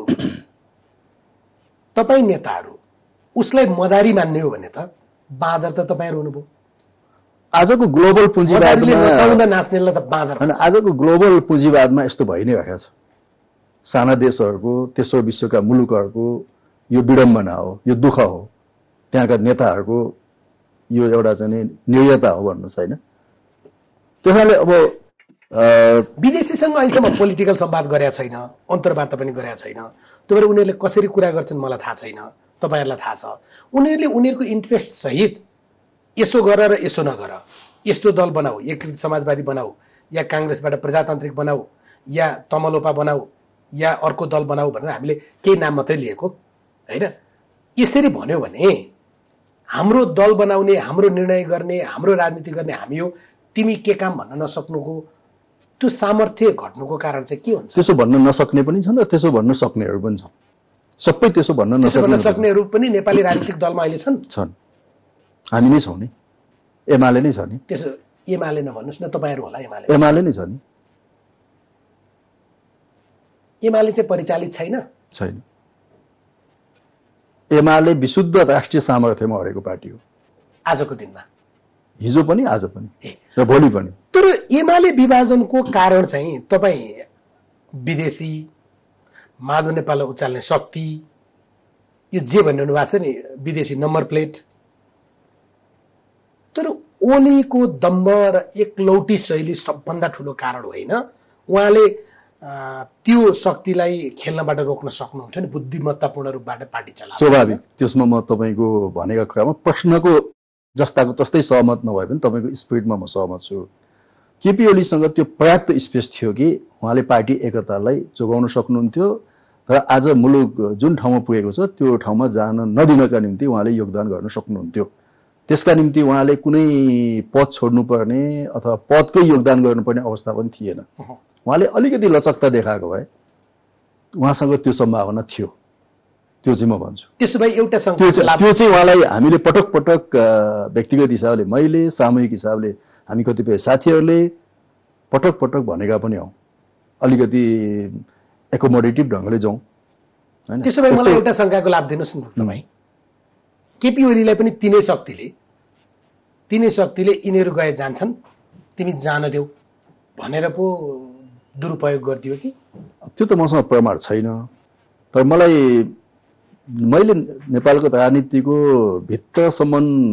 तपाईँ नेताहरू उसलाई मदारी मान्ने हो भने त बाँदर त तपाईँहरू हुनुभयो। आजको ग्लोबल पुँजीवादमा नचाउँदा नाच्नेलाई त बाँदर होइन, आजको ग्लोबल पुँजीवादमा यस्तो भइ नै रहेको छ। साना देशहरूको, तेस्रो विश्वका मुलुकहरूको यो विडम्बना हो, यो दुःख हो, त्यहाँका नेताहरूको यो एउटा चाहिँ निर्यता हो भन्नु छैन। त्यसैले अब विदेशीसँग अहिलेसम्म पोलिटिकल संवाद गरेका छैन, अन्तर्वार्ता पनि गरेका छैन। त्यो भएर उनीहरूले कसरी कुरा गर्छन् मलाई थाहा छैन, तपाईँहरूलाई थाहा छ। उनीहरूले उनीहरूको इन्ट्रेस्ट सहित यसो गर र यसो नगर, यस्तो दल बनाऊ, एकीकृत समाजवादी बनाऊ, या काङ्ग्रेसबाट प्रजातान्त्रिक बनाऊ, या तमलोपा बनाऊ, या अर्को दल बनाऊ भनेर हामीले केही नाम मात्रै लिएको होइन। यसरी भन्यो भने हाम्रो दल बनाउने, हाम्रो निर्णय गर्ने, हाम्रो राजनीति गर्ने हामी हो, तिमी के काम भन्न नसक्नुको त्यो सामर्थ्य घट्नुको कारण चाहिँ के हुन्छ? त्यसो भन्न नसक्ने पनि छन् र त्यसो भन्न सक्नेहरू पनि छन्। सबै त्यसो भन्न नसक्नेहरू पनि नेपाली राजनीतिक दलमा अहिले छन् छन् हामी नै छौँ नि, एमाले नै छ नि। त्यसो एमाले नभन्नुहोस् न, तपाईँहरू होला एमाले। एमाले नै छ नि। एमाले चाहिँ परिचालित छैन छैन एमाले विशुद्ध राष्ट्रिय सामर्थ्यमा अडेको पार्टी हो आजको दिनमा, हिजो पनि, आज पनि र भोलि पनि। तर एमाले विभाजनको कारण चाहिँ तपाईँ विदेशी माधव नेपाललाई उचाल्ने शक्ति, यो जे भनिरहनु भएको छ नि, विदेशी नम्बर प्लेट। तर ओलीको दम्ब र एकलौटी शैली सबभन्दा ठुलो कारण होइन। उहाँले त्यो शक्तिलाई खेल्नबाट रोक्न सक्नुहुन्थ्यो नि, बुद्धिमत्तापूर्ण रूपबाट पार्टी चलाउनु। स्वाभाविक। त्यसमा म तपाईँको भनेको कुरामा प्रश्नको जस्ताको तस्तै सहमत नभए पनि तपाईँको स्पिरिटमा म सहमत छु। केपी ओलीसँग त्यो पर्याप्त स्पेस थियो कि उहाँले पार्टी एकतालाई जोगाउन सक्नुहुन्थ्यो र आज मुलुक जुन ठाउँमा पुगेको छ त्यो ठाउँमा जान नदिनका निम्ति उहाँले योगदान गर्न सक्नुहुन्थ्यो। त्यसका निम्ति उहाँले कुनै पद छोड्नुपर्ने अथवा पदकै योगदान गर्नुपर्ने अवस्था पनि थिएन। उहाँले अलिकति लचकता देखाएको भए उहाँसँग त्यो सम्भावना थियो, त्यो चाहिँ म भन्छु। त्यसो भए एउटा त्यो चाहिँ उहाँलाई हामीले पटक पटक व्यक्तिगत हिसाबले, मैले सामूहिक हिसाबले, हामी कतिपय साथीहरूले पटक पटक भनेका पनि हौ, अलिकति एकोमोडेटिभ ढङ्गले जाउँ हैन। त्यसो भए मलाई एउटा शङ्काको लाभ दिनुहोस् न तपाईँ। केपी ओलीलाई पनि तिनै शक्तिले तिनै शक्तिले यिनीहरू गए जान्छन्, तिमी जान देऊ भनेर पो दुरुपयोग गरिदियो कि? त्यो त मसँग प्रमाण छैन, तर मलाई मैले नेपालको राजनीतिको भित्रसम्म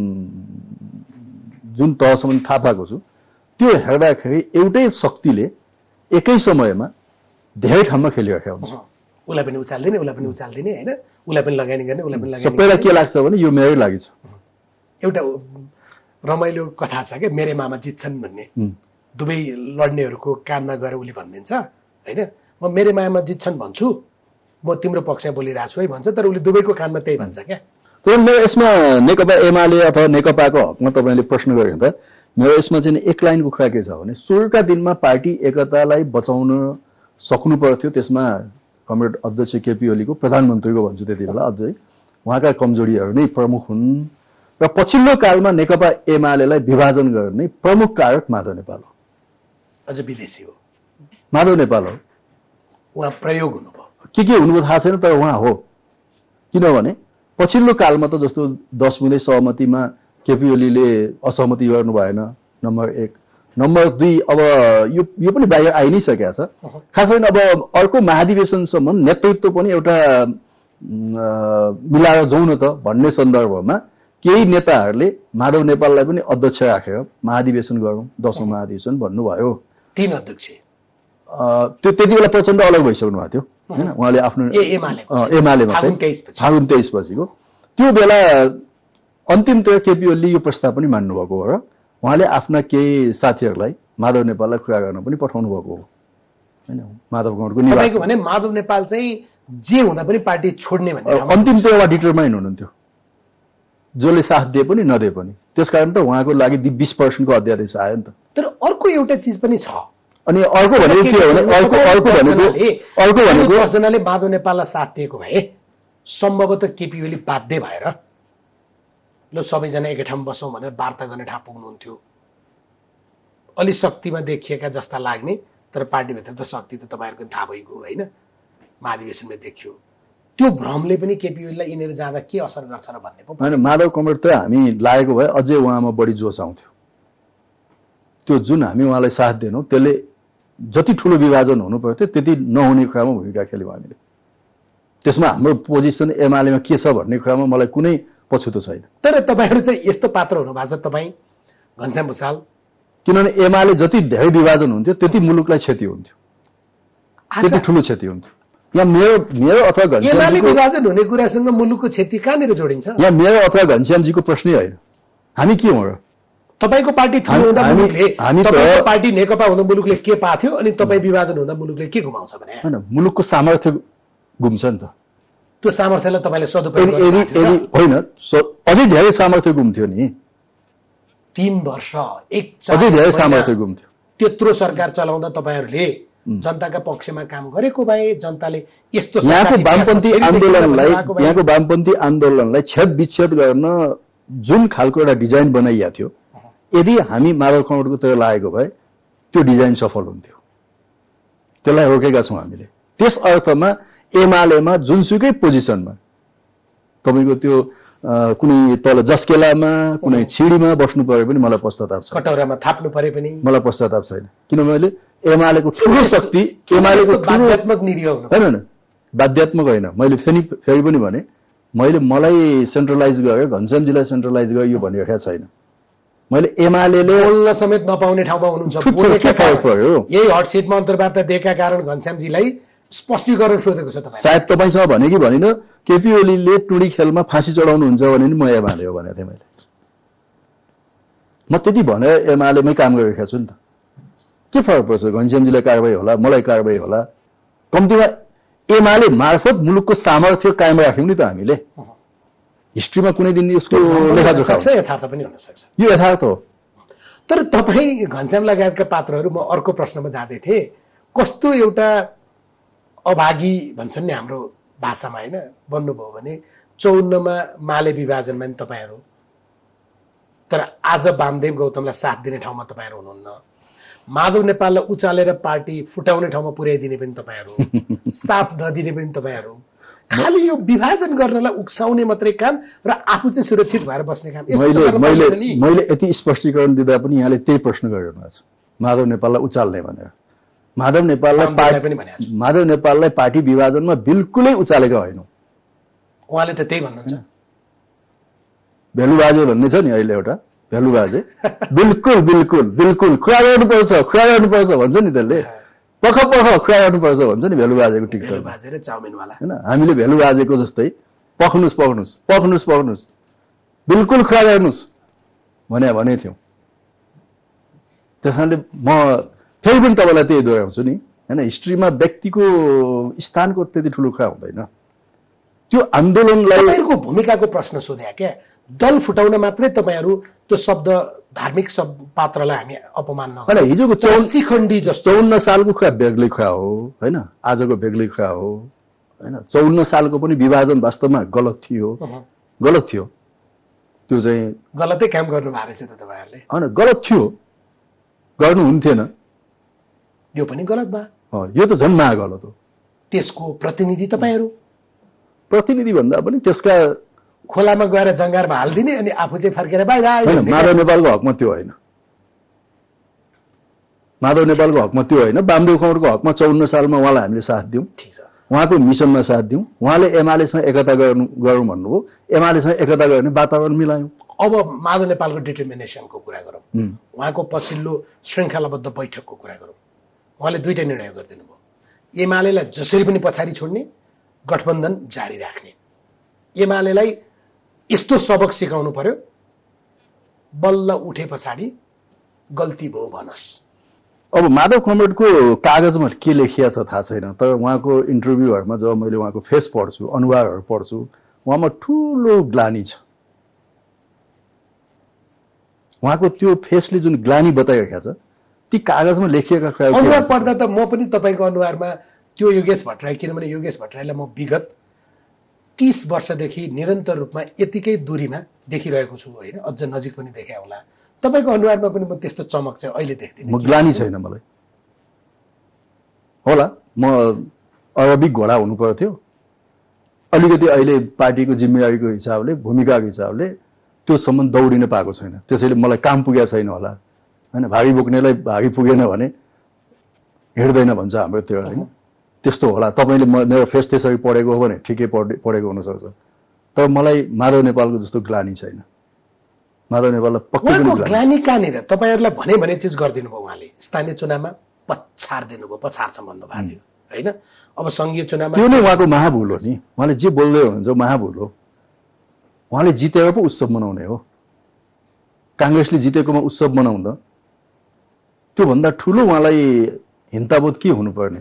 जुन तहसम्म थाहा पाएको छु त्यो हेर्दाखेरि एउटै शक्तिले एकै समयमा धेरै ठाउँमा खेलिरहेको हुन्छ। उसलाई पनि उचाल्दिने, उसलाई पनि उचाल्दिने होइन, उसलाई पनि लगानी गर्ने, उसलाई पनि लगानी। सबैलाई के लाग्छ भने यो मेरै लागि छ। एउटा रमाइलो कथा छ क्या, मेरे मामा जित्छन् भन्ने। दुवै लड्नेहरूको कानमा गएर उसले भनिदिन्छ होइन, म मेरे मामा जित्छन् भन्छु, म तिम्रो पक्षमा बोलिरहेको छु है भन्छ, तर उसले दुवैको कानमा त्यही भन्छ क्या। तर मेरो यसमा नेकपा एमाले अथवा नेकपाको हकमा तपाईँले प्रश्न गऱ्यो भने त मेरो यसमा चाहिँ एक लाइनको कुरा के छ भने, सुरुका दिनमा पार्टी एकतालाई बचाउन सक्नु पर्थ्यो। त्यसमा कमरेड अध्यक्ष केपी ओलीको, प्रधानमन्त्रीको भन्छु त्यति बेला, अझै उहाँका कमजोरीहरू नै प्रमुख हुन् र पछिल्लो कालमा नेकपा एमालेलाई विभाजन गर्ने प्रमुख कारक माधव नेपाल हो। अझ विदेशी हो माधव नेपाल हो। उहाँ प्रयोग हुनुभयो, के के हुनुभयो थाहा छैन, तर उहाँ हो। किनभने पछिल्लो कालमा त जस्तो दस बुँदै सहमतिमा केपी ओलीले असहमति गर्नु भएन, नम्बर एक। नम्बर दुई, अब यो यो पनि बाहिर आइ नै सकेको छ। खास गरी अब अर्को महाधिवेशनसम्म नेतृत्व पनि एउटा मिलाएर जाउँ न त भन्ने सन्दर्भमा केही नेताहरूले माधव नेपाललाई पनि अध्यक्ष राखेर महाधिवेशन गरौँ, दसौँ महाधिवेशन भन्नुभयो। तीन अध्यक्ष त्यो त्यति बेला प्रचण्ड अलग भइसक्नु भएको थियो होइन, उहाँले आफ्नो एमाले फागुन तेइस पछिको त्यो बेला अन्तिमतिर केपी ओलीले यो प्रस्ताव पनि मान्नुभएको हो र उहाँले आफ्ना केही साथीहरूलाई माधव नेपाललाई कुरा गर्न पनि पठाउनु भएको हो होइन। माधव गौडको निवास भने माधव नेपाल चाहिँ जे हुँदा पनि पार्टी छोड्ने भन्ने अन्तिमतिर उहाँ डिटरमाइन हुनुहुन्थ्यो, जसले साथ दिए पनि नदिए पनि। त्यसकारण त उहाँको लागि बिस पर्सेन्टको अध्यादेश आयो नि त। तर अर्को एउटा चिज पनि छ। अनि अर्को भनेको के हो भने, अर्को अर्को भनेको अर्को भनेको पर्सनले माधव नेपाललाई साथ दिएको भए सम्भवतः केपी ओली बाध्य भएर ल सबैजना एकै ठाउँ बसौँ भनेर वार्ता गर्ने ठाउँ पुग्नुहुन्थ्यो अलि शक्तिमा देखिएका जस्ता लाग्ने तर पार्टीभित्र त शक्ति त तपाईँहरूको थाहा भइगयो होइन, महाधिवेशनमै देखियो। त्यो भ्रमले पनि केपी ओलीलाई यिनीहरू जाँदा के असर गर्छ र भन्ने पो होइन। माधव कमरेड त हामी लागेको भए अझै उहाँमा बढी जोस आउँथ्यो। त्यो जुन हामी उहाँलाई साथ दिएनौँ त्यसले जति ठुलो विभाजन हुनु पर्थ्यो त्यति नहुने कुरामा भूमिका खेल्यौँ हामीले। त्यसमा हाम्रो पोजिसन एमालेमा के छ भन्ने कुरामा मलाई कुनै पछुतो छैन। तर तपाईँहरू चाहिँ यस्तो पात्र हुनु भएको छ तपाईँ घनश्याम भुसाल, किनभने एमाले जति धेरै विभाजन हुन्थ्यो त्यति मुलुकलाई क्षति हुन्थ्यो, त्यति ठुलो क्षति हुन्थ्यो। यहाँ मेरो मेरो अथवा एमाले विभाजन हुने कुरासँग मुलुकको क्षति कहाँनिर जोडिन्छ? यहाँ मेरो अथवा घनश्यामजीको प्रश्नै होइन। हामी के हौँ र? तपाईँको पार्टी ठुलो हुँदा मुलुकले, तपाईँको पार्टी नेकपा हुँदा मुलुकले के पाथ्यो अनि तपाईँ विभाजन हुँदा मुलुकले के गुमाउँछ भने? होइन, मुलुकको सामर्थ्य गुम्छ नि त। त्यो सामर्थ्यलाई तपाईँले सदुपयोग होइन, अझै धेरै सामर्थ्य गुम्थ्यो नि। तीन वर्ष एक अझै धेरै सामर्थ्य गुम्थ्यो। त्यत्रो सरकार चलाउँदा तपाईँहरूले जनताका पक्षमा काम गरेको भए जनताले यस्तो यहाँको वामपन्थी आन्दोलनलाई यहाँको वामपन्थी आन्दोलनलाई छेद विच्छेद गर्न जुन खालको एउटा डिजाइन बनाइएको थियो, यदि हामी माधव कमरेडको तिर लागेको भए त्यो डिजाइन सफल हुन्थ्यो। त्यसलाई रोकेका छौँ हामीले। त्यस अर्थमा एमालेमा जुनसुकै पोजिसनमा तपाईँको त्यो कुनै तल जस्केलामा कुनै छिडीमा बस्नु परे पनि मलाई पश्चाताप छ, कटौरामा थाप्नु परे पनि मलाई पश्चाताप छैन। किनभने मैले एमालेको ठुलो शक्ति, एमालेको बाध्यात्मक निरीह हुनु होइन होइन बाध्यात्मक होइन। मैले फेरि फेरि पनि भने मैले मलाई सेन्ट्रलाइज गरेँ, घनश्यामजीलाई सेन्ट्रलाइज गरेँ यो भनिरहेको छैन। मैले एमाले बोल्न समेत नपाउने ठाउँमा हुनुहुन्छ। यही हट सिटमा अन्तर्वार्ता दिएका कारण घनश्यामजीलाई स्पष्टीकरण सोधेको छ तपाईँ। सायद तपाईँसँग भने कि भनिन केपी ओलीले टुडी खेलमा फाँसी चढाउनुहुन्छ भने नि म एमाले हो भनेको थिएँ मैले। म त्यति भने एमालेमै काम गरिरहेको छु नि त। के फरक पर्छ? घनश्यामजीलाई कारवाही होला, मलाई कारवाही होला। कम्तीमा एमाले मार्फत मुलुकको सामर्थ्य कायम राख्यौँ नि त हामीले। हिस्ट्रीमा कुनै दिन यसको लेखाजोखा यथार्थ पनि हुन सक्छ, यो यथार्थ हो। तर तपाईँ घनश्याम लगायतका पात्रहरू, म अर्को प्रश्नमा जाँदै थिएँ, कस्तो एउटा अभागी भन्छन् नि हाम्रो भाषामा होइन, बन्नुभयो भने चौन्नमा माले विभाजनमा नि तपाईँहरू, तर आज वामदेव गौतमलाई साथ दिने ठाउँमा तपाईँहरू हुनुहुन्न। माधव नेपाललाई उचालेर पार्टी फुटाउने ठाउँमा पुर्याइदिने पनि तपाईँहरू, साथ नदिने पनि तपाईँहरू। खालि यो विभाजन गर्नलाई उक्साउने मात्रै काम र आफू चाहिँ सुरक्षित भएर बस्ने काम। मैले मैले मैले यति स्पष्टीकरण दिँदा पनि यहाँले त्यही प्रश्न गरिरहनु भएको छ, माधव नेपाललाई उचाल्ने भनेर। माधव नेपाललाई पार्टी माधव नेपाललाई पार्टी विभाजनमा बिल्कुलै उचालेका होइनौँ। उहाँले त त्यही भन्नुहुन्छ। भेलुबाजे भन्ने छ नि अहिले एउटा भेलुबाजे, बिल्कुल बिल्कुल बिल्कुल खुवा गर्नुपर्छ खुवा गर्नुपर्छ भन्छ नि त्यसले, पख पख खुवा गर्नुपर्छ भन्छ नि भेलुबाजेको टिकटक होइन। हामीले भेलुबाजेको जस्तै पख्नुहोस् पख्नुहोस् पख्नुहोस् पख्नुहोस् बिल्कुल खुवा गर्नुहोस् भने भनेको थियौँ। त्यस कारणले म फेरि पनि तपाईँलाई त्यही दोहोऱ्याउँछु नि होइन, हिस्ट्रीमा व्यक्तिको स्थानको त्यति ठुलो कुरा हुँदैन। त्यो आन्दोलनलाई भूमिकाको प्रश्न सोधे क्या, दल फुटाउन मात्रै तपाईँहरू त्यो शब्द धार्मिक शब्द पात्रलाई हामी अपमान नगर्नु। हिजोको चौन्खण्डी जस्तो चौन्न सालको कुरा बेग्लै कुरा हो होइन, आजको बेग्लै कुरा हो होइन। चौन्न सालको पनि विभाजन वास्तवमा गलत थियो, गलत थियो। त्यो चाहिँ गलतै काम गर्नु भएको रहेछ त तपाईँहरूले होइन, गलत थियो, गर्नु हुन्थेन, यो पनि गलत भयो। यो त झन् महा गलत हो। त्यसको प्रतिनिधि तपाईँहरू, प्रतिनिधि भन्दा पनि त्यसका खोलामा गएर जङ्गारमा हालिदिने अनि आफू चाहिँ फर्केर बाहिर आयो। माधव नेपालको हकमा त्यो होइन, माधव नेपालको हकमा त्यो होइन। वामदेव कमरेडको हकमा चौन्न सालमा उहाँलाई हामीले साथ दियौँ, उहाँको मिसनमा साथ दियौँ। उहाँले एमालेसँग एकता गर्नु गरौँ भन्नुभयो, एमालेसँग एकता गर्ने वातावरण मिलायौँ। अब माधव नेपालको डिटर्मिनेसनको कुरा गरौँ, उहाँको पछिल्लो श्रृङ्खलाबद्ध बैठकको कुरा गरौँ। उहाँले दुईटा निर्णय गरिदिनु भयो, एमालेलाई जसरी पनि पछाडि छोड्ने, गठबन्धन जारी राख्ने। एमालेलाई यस्तो सबक सिकाउनु पर्यो, बल्ल उठे पछाडि गल्ती भयो भनोस्। अब माधव कमरेडको कागजमा के लेखिया छ थाहा छैन, तर उहाँको इन्टरभ्यूहरूमा जब मैले उहाँको फेस पढ्छु, अनुहारहरू पढ्छु, उहाँमा ठुलो ग्लानी छ। उहाँको त्यो फेसले जुन ग्लानी बताइरहेको छ ती कागजमा लेखिएका कुरा अनुहार पढ्दा त म पनि तपाईँको अनुहारमा त्यो योगेश भट्टराई, किनभने योगेश भट्टराईलाई म विगत तीस वर्षदेखि निरन्तर रूपमा यतिकै दूरीमा देखिरहेको छु होइन, अझ नजिक पनि देखे होला। तपाईँको अनुहारमा पनि म त्यस्तो चमक चाहिँ अहिले देख्दिनँ। म ग्लानी छैन मलाई, होला म अरबिक घोडा हुनु पर्थ्यो अलिकति, अहिले पार्टीको जिम्मेवारीको हिसाबले भूमिकाको हिसाबले त्योसम्म दौडिन पाएको छैन, त्यसैले मलाई काम पुगेको छैन होला होइन। भागी बोक्नेलाई भागी पुगेन भने हिँड्दैन भन्छ हाम्रो त्यो होइन, त्यस्तो होला। तपाईँले मेरो फेस त्यसरी पढेको हो भने ठिकै पढे पढेको हुनसक्छ, तर मलाई माधव नेपालको जस्तो ग्लानी छैन। माधव नेपाललाई पक्कै पनि ग्लानी कहाँनिर तपाईँहरूलाई भने भने चिज गरिदिनु भयो उहाँले, स्थानीय चुनावमा पछाड दिनुभयो, पछाड छ भन्नुभएको थियो होइन। अब सङ्घीय चुनावमा त्यो नै उहाँको महाभूल हो नि, उहाँले जे बोल्दै हुनुहुन्छ महाभूल हो। उहाँले जितेर पो उत्सव मनाउने हो, काङ्ग्रेसले जितेकोमा उत्सव मनाउँदा त्योभन्दा ठुलो उहाँलाई हिन्ताबोध के हुनुपर्ने,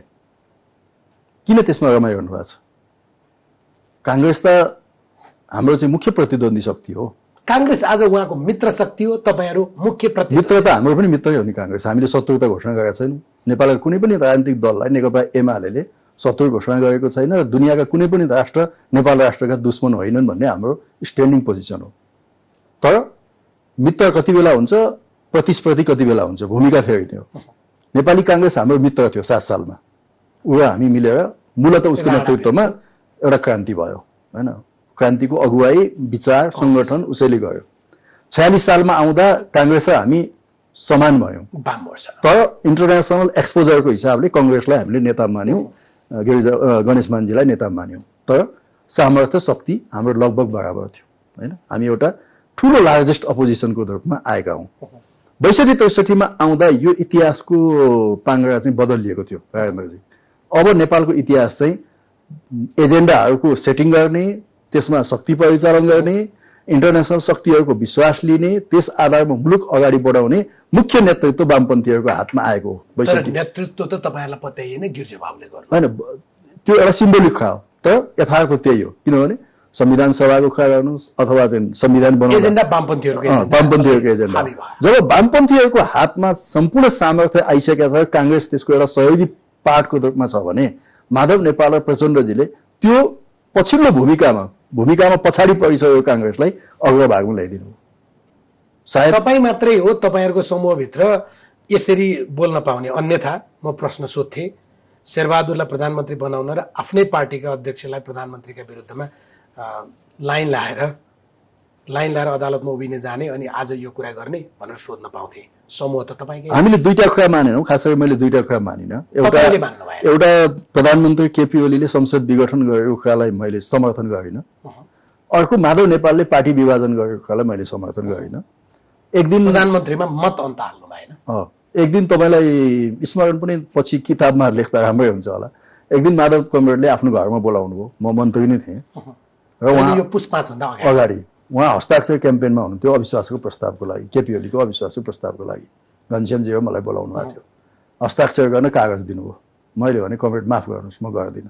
किन त्यसमा रमाइरहनु भएको छ? काङ्ग्रेस त हाम्रो चाहिँ मुख्य प्रतिद्वन्दी शक्ति हो। काङ्ग्रेस आज उहाँको मित्र शक्ति हो, तपाईँहरू मुख्य प्रतिद्वन्दी। मित्र त हाम्रो पनि मित्रै हो नि काङ्ग्रेस, हामीले शत्रुता घोषणा गरेका छैनौँ। नेपालको कुनै पनि राजनीतिक दललाई नेकपा एमाले शत्रु घोषणा गरेको छैन र दुनियाँका कुनै पनि राष्ट्र नेपाल राष्ट्रका दुश्मन होइनन् भन्ने हाम्रो स्ट्यान्डिङ पोजिसन हो। तर मित्र कति बेला हुन्छ, प्रतिस्पर्धी कति बेला हुन्छ, भूमिका फेरि हो। नेपाली काङ्ग्रेस हाम्रो मित्र थियो सात सालमा, ऊ र हामी मिलेर मूलत उसको नेतृत्वमा एउटा क्रान्ति भयो होइन। क्रान्तिको अगुवाई विचार सङ्गठन उसैले गर्यो। छयालिस सालमा आउँदा काङ्ग्रेस र हामी समान भयौँ, तर इन्टरनेसनल एक्सपोजरको हिसाबले कङ्ग्रेसलाई हामीले नेता मान्यौँ, गणेश मानजीलाई नेता मान्यौँ, तर सामर्थ्य शक्ति हाम्रो लगभग बराबर थियो होइन। हामी एउटा ठुलो लार्जेस्ट अपोजिसनको रूपमा आएका हौँ। बैसठी त्रिसठीमा आउँदा यो इतिहासको पाङ्ग्रा चाहिँ बदलिएको थियो राजेन्द्रजी। अब नेपालको इतिहास चाहिँ एजेन्डाहरूको सेटिङ गर्ने, त्यसमा शक्ति परिचालन गर्ने, इन्टरनेसनल शक्तिहरूको विश्वास लिने, त्यस आधारमा मुलुक अगाडि बढाउने मुख्य नेतृत्व वामपन्थीहरूको हातमा आएको हो। बैसठी नेतृत्व त तपाईँहरूलाई पत्याइएन, गिर्जे बाबुले गर्नु होइन, त्यो एउटा सिम्बोलिक कुरा हो, तर यथार्थ त्यही हो। किनभने संविधान सभाको कुरा गर्नुहोस् अथवा चाहिँ संविधान बनाउनु एजेन्डा वामपन्थीहरूको वामपन्थीहरूको एजेन्डा, जब वामपन्थीहरूको हातमा सम्पूर्ण सामर्थ्य आइसकेका छ, काङ्ग्रेस त्यसको एउटा सहयोगी पार्टको रूपमा छ भने माधव नेपाल र प्रचण्डजीले त्यो पछिल्लो भूमिकामा भूमिकामा पछाडि परिसकेको काङ्ग्रेसलाई अग्रभागमा ल्याइदिनु। सायद तपाईँ मात्रै हो तपाईँहरूको समूहभित्र यसरी बोल्न पाउने, अन्यथा म प्रश्न सोध्थेँ शेरबहादुरलाई प्रधानमन्त्री बनाउन र आफ्नै पार्टीका अध्यक्षलाई प्रधानमन्त्रीका विरुद्धमा लाइन लाएर लाइन लाएर अदालतमा उभिने जाने अनि आज यो कुरा गर्ने भनेर सोध्न पाउँथे। समूह त तपाईँकै। हामीले दुईटा कुरा मानेनौँ, खास गरी मैले दुईटा कुरा मानिनँ। एउटा एउटा प्रधानमन्त्री केपी ओलीले संसद विघटन गरेको कुरालाई मैले समर्थन गरिनँ, अर्को माधव नेपालले पार्टी विभाजन गरेको कुरालाई मैले समर्थन गरिनँ। एक दिन प्रधानमन्त्रीमा मत अन्त हाल्नु भएन। एक दिन तपाईँलाई स्मरण पनि पछि किताबमा लेख्दा राम्रै हुन्छ होला। एक दिन माधव कमरेडले आफ्नो घरमा बोलाउनु भयो, म मन्त्री नै थिएँ र उहाँ यो पुस पाँच भन्दा अगाडि उहाँ हस्ताक्षर क्याम्पेनमा हुनुहुन्थ्यो अविश्वासको प्रस्तावको लागि, केपी ओलीको अविश्वासको प्रस्तावको लागि। घनश्यामजी मलाई बोलाउनु भएको थियो, हस्ताक्षर गर्न कागज दिनुभयो। मैले भने कमरेड माफ गर्नुहोस्, म गर्दिनँ।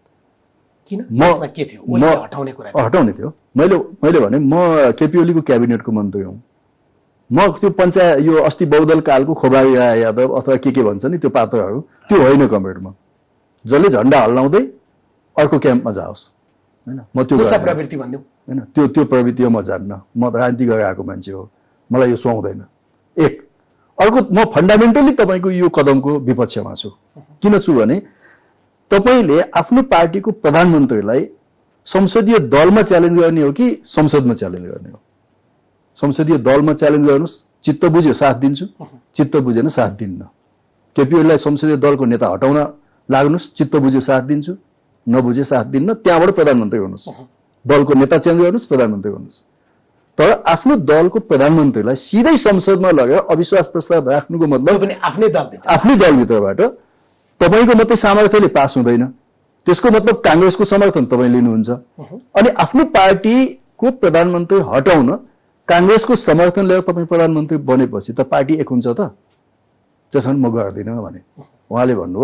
किन? म के थियो ओली हटाउने कुरा हटाउने थियो। मैले मैले भने म केपी ओलीको क्याबिनेटको मन्त्री हुँ, म त्यो पञ्चायत यो अस्ति बहुदल कालको खोबारी राय यादव अथवा के के भन्छ नि त्यो पात्रहरू त्यो होइन कमरेडमा, जसले झन्डा हल्लाउँदै अर्को क्याम्पमा जाओस् होइन। म त्यो प्रवृत्ति भन्दिउँ होइन, त्यो त्यो प्रवृत्ति म जान्न, म राजनीति गरेर आएको मान्छे हो, मलाई यो सुहाउँदैन। एक अर्को, म फन्डामेन्टली तपाईँको यो कदमको विपक्षमा छु। किन छु भने तपाईँले आफ्नो पार्टीको प्रधानमन्त्रीलाई संसदीय दलमा च्यालेन्ज गर्ने हो कि संसदमा च्यालेन्ज गर्ने हो? संसदीय दलमा च्यालेन्ज गर्नुहोस्, चित्त बुझ्यो साथ दिन्छु, चित्त बुझेन साथ दिन्न। केपी ओलीलाई संसदीय दलको नेता हटाउन लाग्नुहोस्, चित्त बुझ्यो साथ दिन्छु, नबुझे साथ दिन्न। त्यहाँबाट प्रधानमन्त्री हुनुहोस्, दलको नेता चेन्ज गर्नुहोस्, प्रधानमन्त्री हुनुहोस्। तर आफ्नो दलको प्रधानमन्त्रीलाई सिधै संसदमा लगेर अविश्वास प्रस्ताव राख्नुको मतलब पनि आफ्नै दलभित्र आफ्नै दलभित्रबाट तपाईँको मात्रै सामर्थ्यले पास हुँदैन, त्यसको मतलब काङ्ग्रेसको समर्थन तपाईँ लिनुहुन्छ। अनि आफ्नो पार्टीको प्रधानमन्त्री हटाउन काङ्ग्रेसको समर्थन लिएर तपाईँ प्रधानमन्त्री बनेपछि त पार्टी एक हुन्छ त? त्यसमा म गर्दिनँ भने उहाँले भन्नुभयो।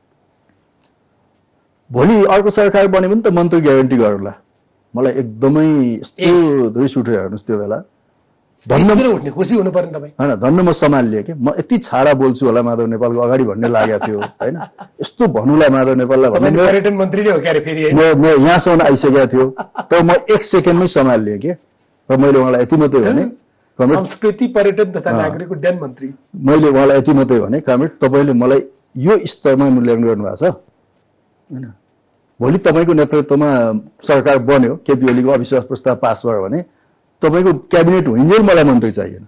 भोलि अर्को सरकार बन्यो भने त मन्त्री ग्यारेन्टी गरौँला। मलाई एकदमै यस्तो रिस उठ्यो हेर्नुहोस् त्यो बेला। धन्न उठ्ने खुसी हुनु पर्ने तपाईँ होइन, धन्न म सम्हालिएँ कि म यति छाडा बोल्छु होला माधव नेपालको अगाडि भन्ने लागेको थियो होइन। यस्तो भन्नुला माधव नेपाललाई भन्ने पर्यटन मन्त्री नै हो क्यारे फेरि म यहाँसम्म आइसकेको थियो, तर म एक सेकेन्डमै सम्हालिएँ कि। र मैले उहाँलाई यति मात्रै भने संस्कृति पर्यटन तथा नागरिक उड्डयन मन्त्री मैले उहाँलाई यति मात्रै भने कमरेड तपाईँले मलाई यो स्तरमा मूल्याङ्कन गर्नुभएको छ हैन भोलि तपाईँको नेतृत्वमा सरकार बन्यो केपी ओलीको अविश्वास प्रस्ताव पास भयो भने तपाईँको क्याबिनेट हुइन्जेल मलाई मन्त्री चाहिएन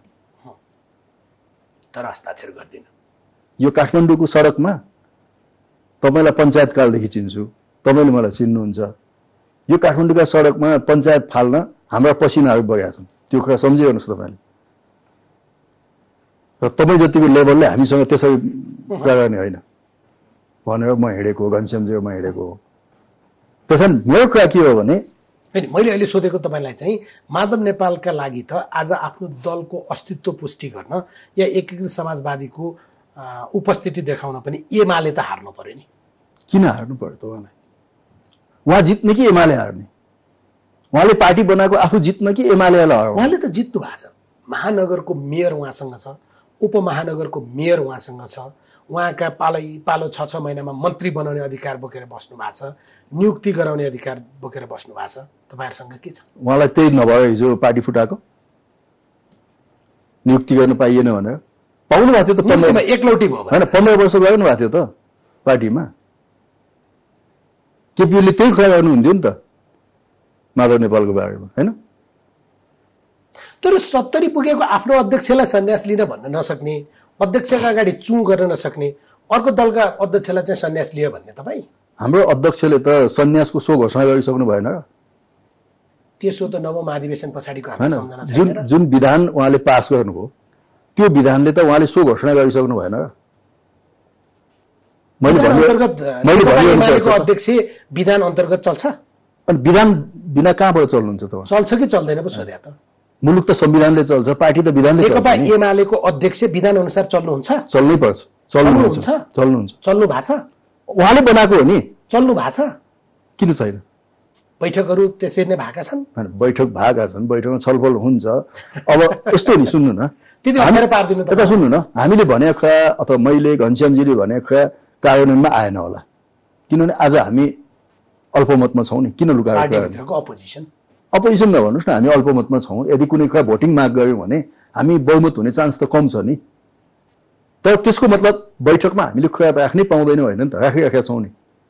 तर हस्ताक्षर गर्दिन यो काठमाडौँको सडकमा तपाईँलाई पञ्चायतकालदेखि चिन्छु तपाईँले मलाई चिन्नुहुन्छ यो काठमाडौँका सडकमा पञ्चायत फाल्न हाम्रा पसिनाहरू बगेका छन् त्यो कुरा सम्झिरहनुहोस् तपाईँले र तपाईँ जतिको लेभलले हामीसँग त्यसरी कुरा गर्ने होइन भनेर म हिँडेको घनश्यामजीमा हिँडेको हो त्यसैले मेरो कुरा के हो भने होइन मैले अहिले सोधेको तपाईँलाई चाहिँ माधव नेपालका लागि त आज आफ्नो दलको अस्तित्व पुष्टि गर्न या एकीकृत समाजवादीको उपस्थिति देखाउन पनि एमाले त हार्नु पर्यो नि किन हार्नु पर्यो त उहाँलाई उहाँ जित्ने कि एमाले हार्ने उहाँले पार्टी बनाएको आफू जित्न कि एमालेलाई हार्नु उहाँले त जित्नु भएको छ महानगरको मेयर उहाँसँग छ उपमहानगरको मेयर उहाँसँग छ उहाँका पालै पालो छ छ महिनामा मन्त्री बनाउने अधिकार बोकेर बस्नु भएको छ नियुक्ति गराउने अधिकार बोकेर बस्नु भएको छ तपाईँहरूसँग के छ उहाँलाई त्यही नभयो हिजो पार्टी फुटाएको नियुक्ति गर्न पाइएन भनेर पाउनु भएको थियो त पन्ध्र एकलौटी भयो होइन पन्ध्र वर्ष गर्नु भएको थियो त पार्टीमा केपीओले त्यही कुरा गर्नुहुन्थ्यो नि त माधव नेपालको बारेमा होइन तर सत्तरी पुगेको आफ्नो अध्यक्षलाई सन्यास लिन भन्न नसक्ने अध्यक्षका अगाडि चुँ गर्न नसक्ने अर्को दलका अध्यक्षलाई चाहिँ सन्यास लियो भन्ने तपाईँ हाम्रो अध्यक्षले त सन्यासको सो घोषणा गरिसक्नु भएन र त्यसो त नव महाधिवेशन पछाडिको होइन जुन जुन विधान उहाँले पास गर्नुभयो त्यो विधानले त उहाँले सो घोषणा गरिसक्नु भएन र मैले अध्यक्ष विधान अन्तर्गत चल्छ अनि विधान बिना कहाँबाट चल्नुहुन्छ त चल्छ कि चल्दैन पो सोध्या त मुलुक त संविधानले चल्छ पार्टी त विधानले चल्छ नेकपा एमालेको अध्यक्ष विधान अनुसार चल्नुहुन्छ चल्नै पर्छ चल्नुहुन्छ चल्नुहुन्छ चल्नु भएको छ उहाँले बनाएको हो नि चल्नु भएको छ किन छैन बैठकहरू त्यसरी नै भएका छन् बैठक भएका छन् बैठकमा छलफल हुन्छ अब यस्तो नि सुन्नु न यता सुन्नु न हामीले भनेको कुरा अथवा मैले घनश्यामजीले भनेको कुरा कार्यान्वयनमा आएन होला किनभने आज हामी अल्पमतमा छौँ नि किन लुकाएको अपोजिसन अपोजिसन नभन्नुहोस् न हामी अल्पमतमा छौँ यदि कुनै कुरा भोटिङ माग गऱ्यौँ भने हामी बहुमत हुने चान्स त कम छ नि तर त्यसको मतलब बैठकमा हामीले कुरा राख्नै पाउँदैनौँ होइन नि त राखिराखेका छौँ नि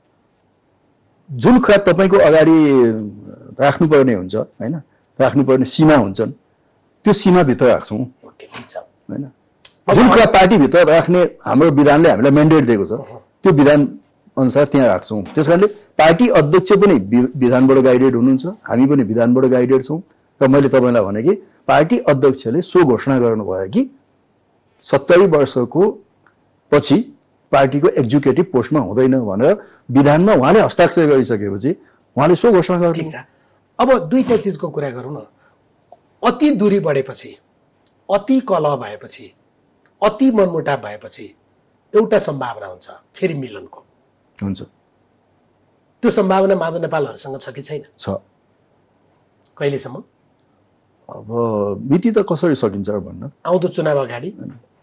जुन कुरा तपाईँको अगाडि राख्नुपर्ने हुन्छ होइन राख्नुपर्ने सीमा हुन्छन् त्यो सीमाभित्र राख्छौँ होइन जुन कुरा पार्टीभित्र राख्ने हाम्रो विधानले हामीलाई म्यान्डेट दिएको छ त्यो विधान अनुसार त्यहाँ राख्छौँ त्यस कारणले पार्टी अध्यक्ष पनि विधानबाट गाइडेड हुनुहुन्छ हामी पनि विधानबाट गाइडेड छौँ र मैले तपाईँलाई भने कि पार्टी अध्यक्षले सो घोषणा गर्नुभयो कि सत्तरी वर्षको पछि पार्टीको एक्जिक्युटिभ पोस्टमा हुँदैन भनेर विधानमा उहाँले हस्ताक्षर गरिसकेपछि उहाँले सो घोषणा गर्नु ठिक छ अब दुईटा चिजको कुरा गरौँ न अति दूरी बढेपछि अति कलह भएपछि अति मनमुटाव भएपछि एउटा सम्भावना हुन्छ फेरि मिलनको हुन्छ त्यो सम्भावना माधव नेपालहरूसँग छ कि छैन छ कहिलेसम्म अब मिति त कसरी सकिन्छ भन्न आउँदो चुनाव अगाडि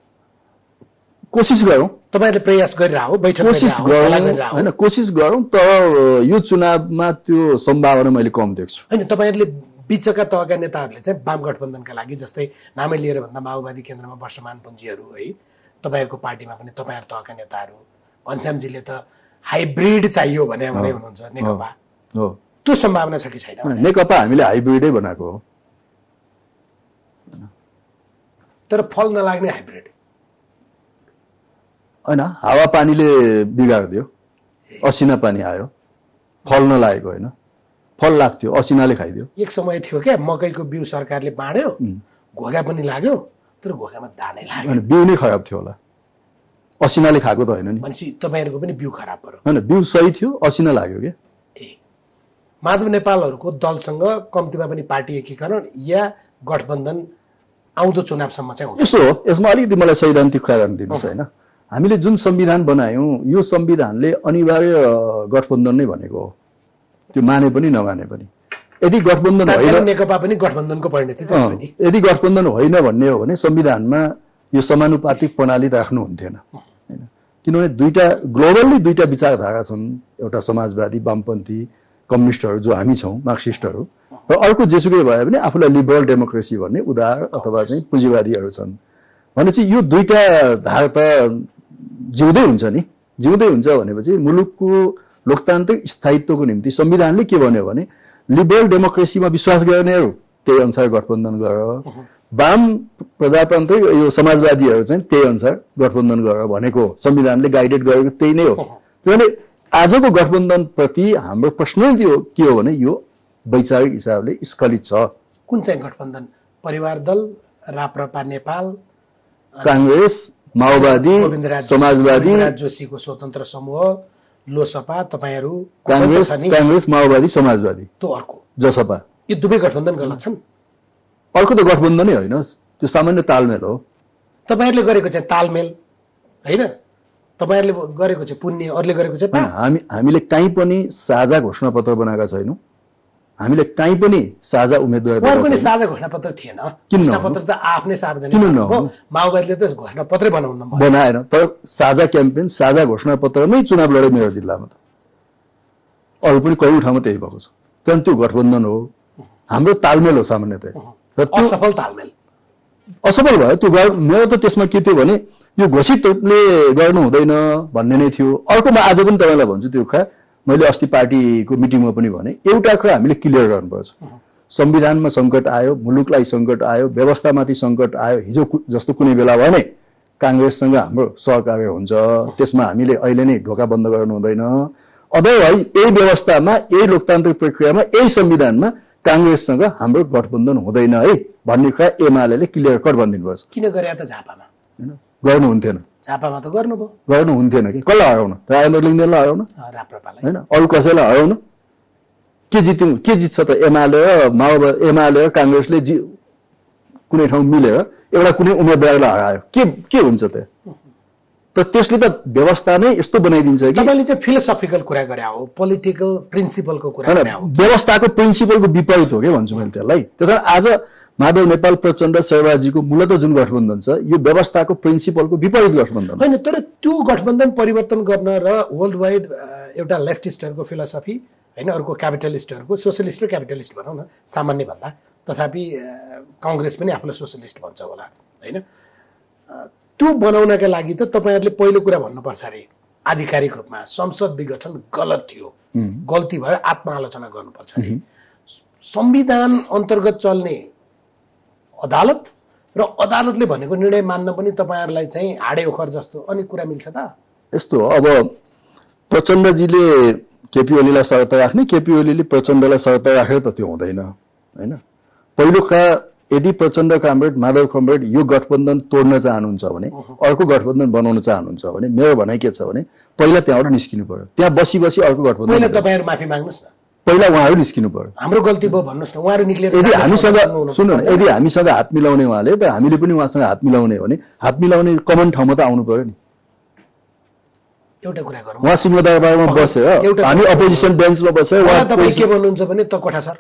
कोसिस गरौँ तपाईँले प्रयास गरिरह बैठक कोसिस गरौँ होइन कोसिस गरौँ तर यो चुनावमा त्यो सम्भावना मैले कम देख्छु होइन तपाईँहरूले बिचका तहका नेताहरूले चाहिँ वाम गठबन्धनका लागि जस्तै नामै लिएर भन्दा माओवादी केन्द्रमा वर्षमान पुन्जीहरू है तपाईँहरूको पार्टीमा पनि तपाईँहरू तहका नेताहरू घनश्यामजीले त हाइब्रिड चाहियो भने हुने हुनुहुन्छ नेकपा हो त्यो सम्भावना छ कि छैन नेकपा हामीले हाइब्रिडै बनाएको हो तर फल नलाग्ने हाइब्रिड होइन हावापानीले बिगारिदियो असिना पानी आयो फल नलागेको होइन फल लाग्थ्यो असिनाले खाइदियो एक समय थियो क्या मकैको बिउ सरकारले बाँड्यो घोगा पनि लाग्यो तर घोगामा दानै लाग्यो बिउ नै खराब थियो होला असिनाले खाएको त होइन नि भनेपछि तपाईँहरूको पनि बिउ खराब पर्यो होइन बिउ सही थियो असिना लाग्यो क्या ए माधव नेपालहरूको दलसँग कम्तीमा पनि पार्टी एकीकरण या गठबन्धन आउँदो चुनावसम्म चाहिँ हुन्छ यसो हो यसमा अलिकति मलाई सैद्धान्तिक कुरा गर्न दिनुहोस् होइन हामीले जुन संविधान बनायौँ यो संविधानले अनिवार्य गठबन्धन नै भनेको हो त्यो माने पनि नमाने पनि यदि गठबन्धन होइन नेकपा पनि गठबन्धनको परिणति त हो नि यदि गठबन्धन होइन भन्ने हो भने संविधानमा यो समानुपातिक प्रणाली राख्नु हुन्थेन हैन किनभने दुईटा ग्लोबल्ली दुईटा विचारधारा छन् एउटा समाजवादी वामपन्थी कम्युनिस्टहरू जो हामी छौँ मार्क्सिस्टहरू र अर्को जेसुकै भए पनि आफूलाई लिबरल डेमोक्रेसी भन्ने उदार अथवा चाहिँ पुँजीवादीहरू छन् भनेपछि यो दुईटा धार त जिउँदै हुन्छ नि जिउँदै हुन्छ भनेपछि मुलुकको लोकतान्त्रिक स्थायित्वको निम्ति संविधानले के भन्यो भने लिबरल डेमोक्रेसीमा विश्वास गर्नेहरू त्यही अनुसार गठबन्धन गर वाम प्रजातान्त्रिक यो समाजवादीहरू चाहिँ त्यही अनुसार गठबन्धन गर भनेको संविधानले गाइडेड गरेको त्यही नै हो त्यसैले आजको गठबन्धन प्रति हाम्रो प्रश्न त्यो के हो भने यो वैचारिक हिसाबले स्खलित छ कुन चाहिँ गठबन्धन परिवार दल राप्रपा नेपाल कांग्रेस माओवादी समाजवादी राज जोशीको स्वतन्त्र समूह लोसपा तपाईहरू कांग्रेस कांग्रेस माओवादी समाजवादी त्यो अर्को जसपा यो दुवै गठबन्धन गलत छन् अर्को त गठबन्धनै होइन त्यो सामान्य तालमेल हो तपाईहरुले गरेको चाहिँ तालमेल हैन तपाईहरुले गरेको चाहिँ पुण्य अरूले गरेको चाहिँ पाप हामी हामीले कहीँ पनि साझा घोषणा पत्र बनाएका छैनौं हामीले कहीँ पनि साझा उम्मेदवार उहाँको पनि साझा घोषणा पत्र थिएन घोषणा पत्र त आफ्नै सार्वजनिक हो माओवादीले त घोषणा पत्रै बनाउन बनाएन तर साझा क्याम्पेन साझा घोषणा पत्रमै चुनाव लडे मेरो जिल्लामा त अरु पनि कयौं ठाउँमा त्यही भएको छ त्यही त्यो गठबन्धन हो हाम्रो तालमेल हो सामान्यतया र त्यो असफल तालमेल असफल भयो त्यो मेरो त त्यसमा के थियो भने यो घोषित रूपले गर्नु हुँदैन भन्ने नै थियो अर्कोमा आज पनि तपाईलाई भन्छु त्यो खा मैले अस्ति पार्टीको मिटिङमा पनि भने एउटा कुरा हामीले क्लियर गर्नुपर्छ संविधानमा संकट आयो मुलुकलाई संकट आयो व्यवस्थामाथि संकट आयो हिजो जस्तो कुनै बेला भने कांग्रेससँग हाम्रो सहकार्य हुन्छ त्यसमा हामीले अहिले नै ढोका बन्द गर्नु हुँदैन अदरवाइज यही व्यवस्थामा यही लोकतान्त्रिक प्रक्रियामा यही संविधानमा कांग्रेससँग हाम्रो गठबन्धन हुँदैन है भन्ने कुरा एमालेले क्लियर कट भनिदिनुपर्छ किन गरे त झापामा हैन गर्नु हुन्थेन झापामा त गर्नुभयो गर्नु हुन्थेन कि कसलाई हराउन राजेन्द्र लिङ्गदेनलाई हराउन राप्रपालाई हैन अरु कसैलाई हराउन के जित्यौं के जित्छ त एमाले र माओवादी एमाले र कांग्रेसले कुनै ठाउँ मिलेर एउटा कुनै उम्मेदवारलाई हरायो के के हुन्छ त त त्यसले त व्यवस्था नै यस्तो बनाइदिन्छ कि तपाईले चाहिँ फिलोसफिकल कुरा गरे हो पोलिटिकल प्रिन्सिपलको कुरा गरे हो व्यवस्थाको प्रिन्सिपलको विपरीत हो के भन्छु मैले त्यसलाई त्यसैले आज माधव नेपाल प्रचण्ड शेरबाजीको मूलत जुन गठबन्धन छ यो व्यवस्थाको प्रिन्सिपलको विपरीत गठबन्धन हैन तर त्यो गठबन्धन परिवर्तन गर्न र वर्ल्ड वाइड एउटा लेफ्टिस्टहरुको फिलोसफी हैन अर्को क्यापिटलिस्टहरुको सोशलिस्ट र क्यापिटलिस्ट भनौं न सामान्य भन्दा तथापि कांग्रेस पनि आफूलाई सोशलिस्ट भन्छ होला हैन त्यो बनाउनका लागि त तपाईहरुले पहिलो कुरा भन्नुपर्छ रे आधिकारिक रूपमा संसद विघटन गलत थियो गल्ती भयो आत्मआलोचना गर्नुपर्छ रे संविधान अन्तर्गत चल्ने अदालत र अदालतले भनेको निर्णय मान्न पनि तपाईहरुलाई चाहिँ हाडे ओखर जस्तो अनि कुरा मिल्छ त यस्तो हो अब प्रचण्डजीले केपी ओलीलाई शर्त राख्ने केपी ओलीले प्रचण्डलाई शर्त राखेर त त्यो हुँदैन हैन पहिलो का यदि प्रचण्ड कमरेड माधव कमरेड यो गठबन्धन तोड्न चाहनुहुन्छ भने अर्को गठबन्धन बनाउन चाहनुहुन्छ भने मेरो भनाइ के छ भने पहिला त्यहाँबाट निस्किनु पर्यो त्यहाँ बसी बसी अर्को गठबन्धन पहिला तपाईहरु माफी माग्नुस् न पहिला उहाँहरु निस्किनु पर्यो हाम्रो गल्ती भयो भन्नुस् न उहाँहरु निक्लेर यदि हामीसँग सुन्नु न यदि हामीसँग हात मिलाउने उहाँले त हामीले पनि उहाँसँग हात मिलाउने भने हात मिलाउने कमन ठाउँमा त आउनु पर्यो नि एउटा कुरा गरौँ उहाँ सिंहदरबारमा बसेर हामी अपोजिसन बेन्चमा बसेर उहाँ तपाई के भन्नुहुन्छ भने त कोठा सर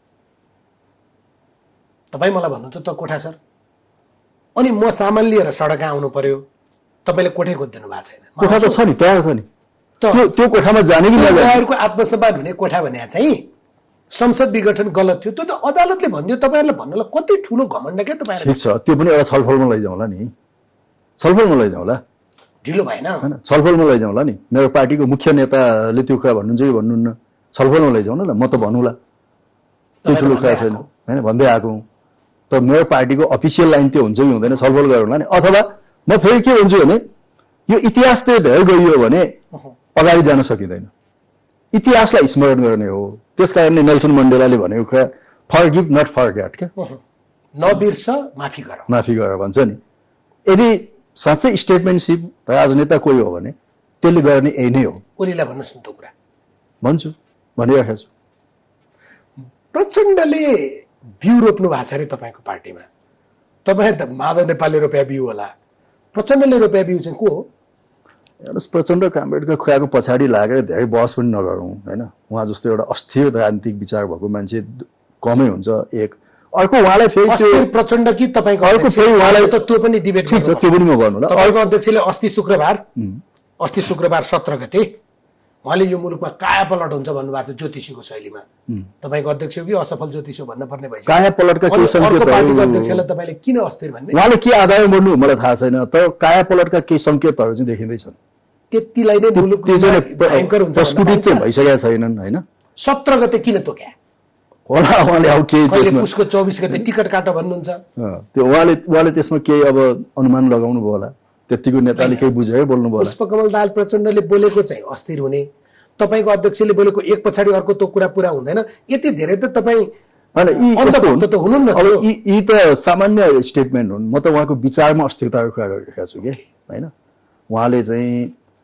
तपाई मलाई भन्नुहुन्छ त कोठा सर अनि म सामान लिएर सडकमा आउनु पर्यो तपाईले कोठै खोज्दिनु भएको छैन कोठा त छ नि तयार छ नि त्यो त्यो कोठामा जाने कि नजाने तपाईहरुको आत्मसम्मान हुने कोठा भने चाहिँ संसद विघटन गलत थियो त्यो त अदालतले भन्दियो तपाईहरुले भन्नलाई कति ठूलो घमण्ड के तपाईहरुले ठीक छ त्यो पनि एउटा छलफलमा लैजाउँला नि छलफलमा लैजाउँला ढिलो भएन हैन छलफलमा लैजाउँला नि मेरो पार्टीको मुख्य नेताले त्यो कुरा भन्नुहुन्छ कि भन्नुहुन्न छलफलमा लैजाउन ल म त भन्नुला त्यो ठूलो कुरा छैन हैन भन्दै आएको त मेरो पार्टीको अफिसियल लाइन त्यो हुन्छ कि हुँदैन छलफल गरौँला नि अथवा म फेरि के भन्छु भने यो इतिहास चाहिँ धेरै गइयो भने अगाडि जान सकिदैन इतिहासलाई स्मरण गर्ने हो त्यसकारणले नेल्सन मण्डेलाले भनेको कुरा फरगिभ नट फरगेट के नबिर्स माफी गर माफी गर भन्छ नि यदि साँच्चै स्टेटमेन्टशिप राजनेता कोही हो भने त्यसले गर्ने यही नै हो ओलीलाई भन्नुस् न त्यो कुरा भन्छु भनिराखेको छु प्रचण्डले बिउ रोप्नु भएको छ रे तपाईको पार्टीमा तपाईहरु त माधव नेपालले रोप्या बिउ होला प्रचण्डले रोप्या बिउ चाहिँ को हो हेर्नुस् प्रचण्ड कामरेडको खुवाको पछाडि लागेर धेरै बहस पनि नगरौँ हैन उहाँ जस्तो एउटा अस्थिर राजनीतिक विचार भएको मान्छे कमै हुन्छ एक अर्को उहाँलाई फेरि अस्थिर प्रचण्ड कि तपाईको अर्को फेरि उहाँलाई त त्यो पनि डिबेट ठीक छ त्यो पनि म भन्नु ल तपाईको अध्यक्षले अस्ति शुक्रबार अस्ति शुक्रबार सत्र गते उहाँले यो मुलुकमा कायापलट हुन्छ भन्नुभएको थियो ज्योतिषीको शैलीमा। तपाईँको अध्यक्ष हो कि असफल ज्योतिष हो भन्न पर्ने भइसक्यो। कायापलटका केही सङ्केतहरू पार्टीको अध्यक्षलाई तपाईँले किन अस्थिर भन्ने उहाँले के आधारमा बोल्नु मलाई थाहा छैन, तर कायापलटका केही सङ्केतहरू चाहिँ देखिँदैछन्। त्यतिलाई नै मुलुक भयङ्कर हुन्छ प्रस्फुटित चाहिँ भइसकेका छैनन् होइन। सत्र गते किन तोक्या होला उहाँले अब केही पुसको चौबिस गते टिकट काट भन्नुहुन्छ त्यो उहाँले उहाँले त्यसमा केही अब अनुमान लगाउनु भयो होला। त्यतिको नेताले केही बुझेर बोल्नु भयो। पुष्पकमल दाहाल प्रचण्डले बोलेको चाहिँ अस्थिर हुने, तपाईँको अध्यक्षले बोलेको एक पछाडि अर्को त्यो कुरा पुरा हुँदैन। यति धेरै त तपाईँ त हुनुहुन्न। अब यी त सामान्य स्टेटमेन्ट हुन्। म त उहाँको विचारमा अस्थिरताको कुरा गरिरहेको छु कि होइन। उहाँले चाहिँ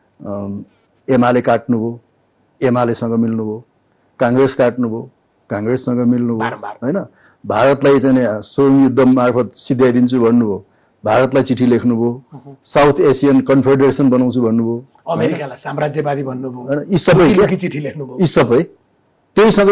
एमाले काट्नुभयो, एमालेसँग मिल्नुभयो, काङ्ग्रेस काट्नुभयो, काङ्ग्रेससँग मिल्नुभयो होइन। भारतलाई चाहिँ स्वयं युद्ध मार्फत सिध्याइदिन्छु भन्नुभयो, भारतलाई चिठी लेख्नुभयो, साउथ एसियन कन्फेडरेसन बनाउँछु भन्नुभयो, अमेरिकालाई साम्राज्यवादी भन्नुभयो होइन। यी सबै चिठी लेख्नुभयो, यी सबै त्यहीसँग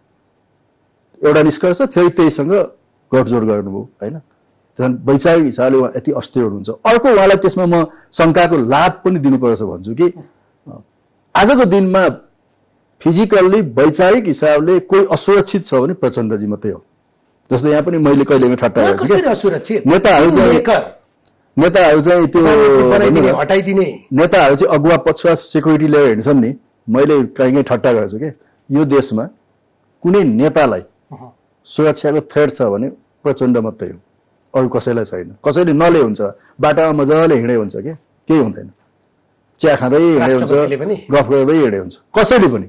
एउटा निष्कर्ष फेरि त्यहीसँग गठजोड गर्नुभयो होइन। झन् वैचारिक हिसाबले उहाँ यति अस्थिर हुनुहुन्छ। अर्को उहाँलाई त्यसमा म शङ्काको लाभ पनि दिनुपर्छ भन्छु कि आजको दिनमा फिजिकल्ली वैचारिक हिसाबले कोही असुरक्षित छ भने प्रचण्डजी मात्रै हो। जस्तो यहाँ पनि मैले कहिलेकाहीँ ठट्टा गर्छु कि नेताहरू चाहिँ नेताहरू चाहिँ त्यो हटाइदिने नेताहरू चाहिँ अगुवा पछुवा सेक्युरिटी लिएर हिँड्छन् नि। मैले कहीँ कहीँ ठट्टा गर्छु कि यो देशमा कुनै नेतालाई सुरक्षाको थ्रेट छ भने प्रचण्ड मात्रै हो, अरू कसैलाई छैन। कसैले नले हुन्छ, बाटामा मजाले हिँडे हुन्छ कि केही हुँदैन, चिया खाँदै हिँडे हुन्छ, गफ गर्दै हिँडे हुन्छ, कसैले पनि।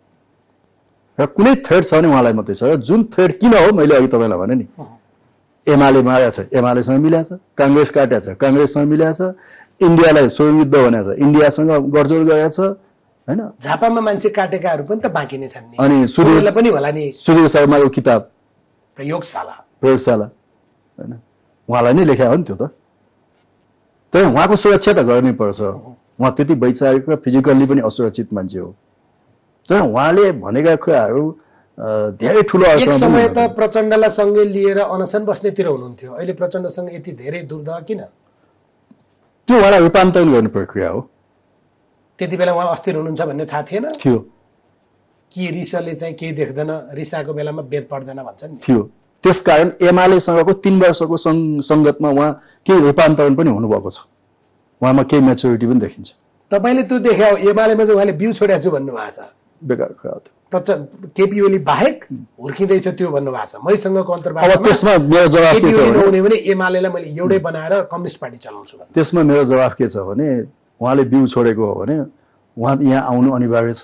र कुनै थ्रेड छ भने उहाँलाई मात्रै छ। र जुन थ्रेड किन हो मैले अघि तपाईँलाई भने नि, एमाले मारेको छ, एमालेसँग मिलाएको छ, काङ्ग्रेस काटेको छ, काङ्ग्रेससँग मिलाएको छ, इन्डियालाई स्वयं युद्ध भनेको छ, इन्डियासँग गठजोड गरेको छ होइन। झापामा मान्छे काटेकाहरू पनि त बाँकी नै छन् नि। अनि सुधीर पनि होला नि, सुधीर शर्माको किताब प्रयोगशाला प्रयोगशाला होइन, उहाँलाई नै लेखायो हो नि त्यो त। तर उहाँको सुरक्षा त गर्नै पर्छ। उहाँ त्यति वैचारिक र फिजिकल्ली पनि असुरक्षित मान्छे हो। तर उहाँले भनेका कुराहरू धेरै ठुलो एक समय त प्रचण्डलाई सँगै लिएर अनसन बस्नेतिर हुनुहुन्थ्यो, अहिले प्रचण्डसँग यति धेरै दुर्दह किन? त्यो उहाँलाई रूपान्तरण गर्ने प्रक्रिया हो। त्यति बेला उहाँ अस्थिर हुनुहुन्छ भन्ने थाहा थिएन थियो कि रिसले चाहिँ केही देख्दैन, रिसाको बेलामा बेद पर्दैन भन्छन् नि थियो। त्यसकारण एमालेसँगको तीन वर्षको सङ्गतमा उहाँ केही रूपान्तरण पनि हुनुभएको छ, उहाँमा केही म्याच्योरिटी पनि देखिन्छ। तपाईँले त्यो देखाओ एमालेमा चाहिँ उहाँले बिउ छोडेको छु भन्नुभएको छ, बेकार कुरा हो त्यो। केपी ओली बाहेक हुर्किँदैछ त्यो भन्नुभएको छ। मैसँगको अन्तर्वार्ता अब त्यसमा मेरो जवाफ के छ भने एमालेलाई मैले एउटै बनाएर कम्युनिस्ट पार्टी चलाउँछु भन्नु। त्यसमा मेरो जवाफ के छ भने उहाँले बिउ छोडेको हो भने उहाँ यहाँ आउनु अनिवार्य छ।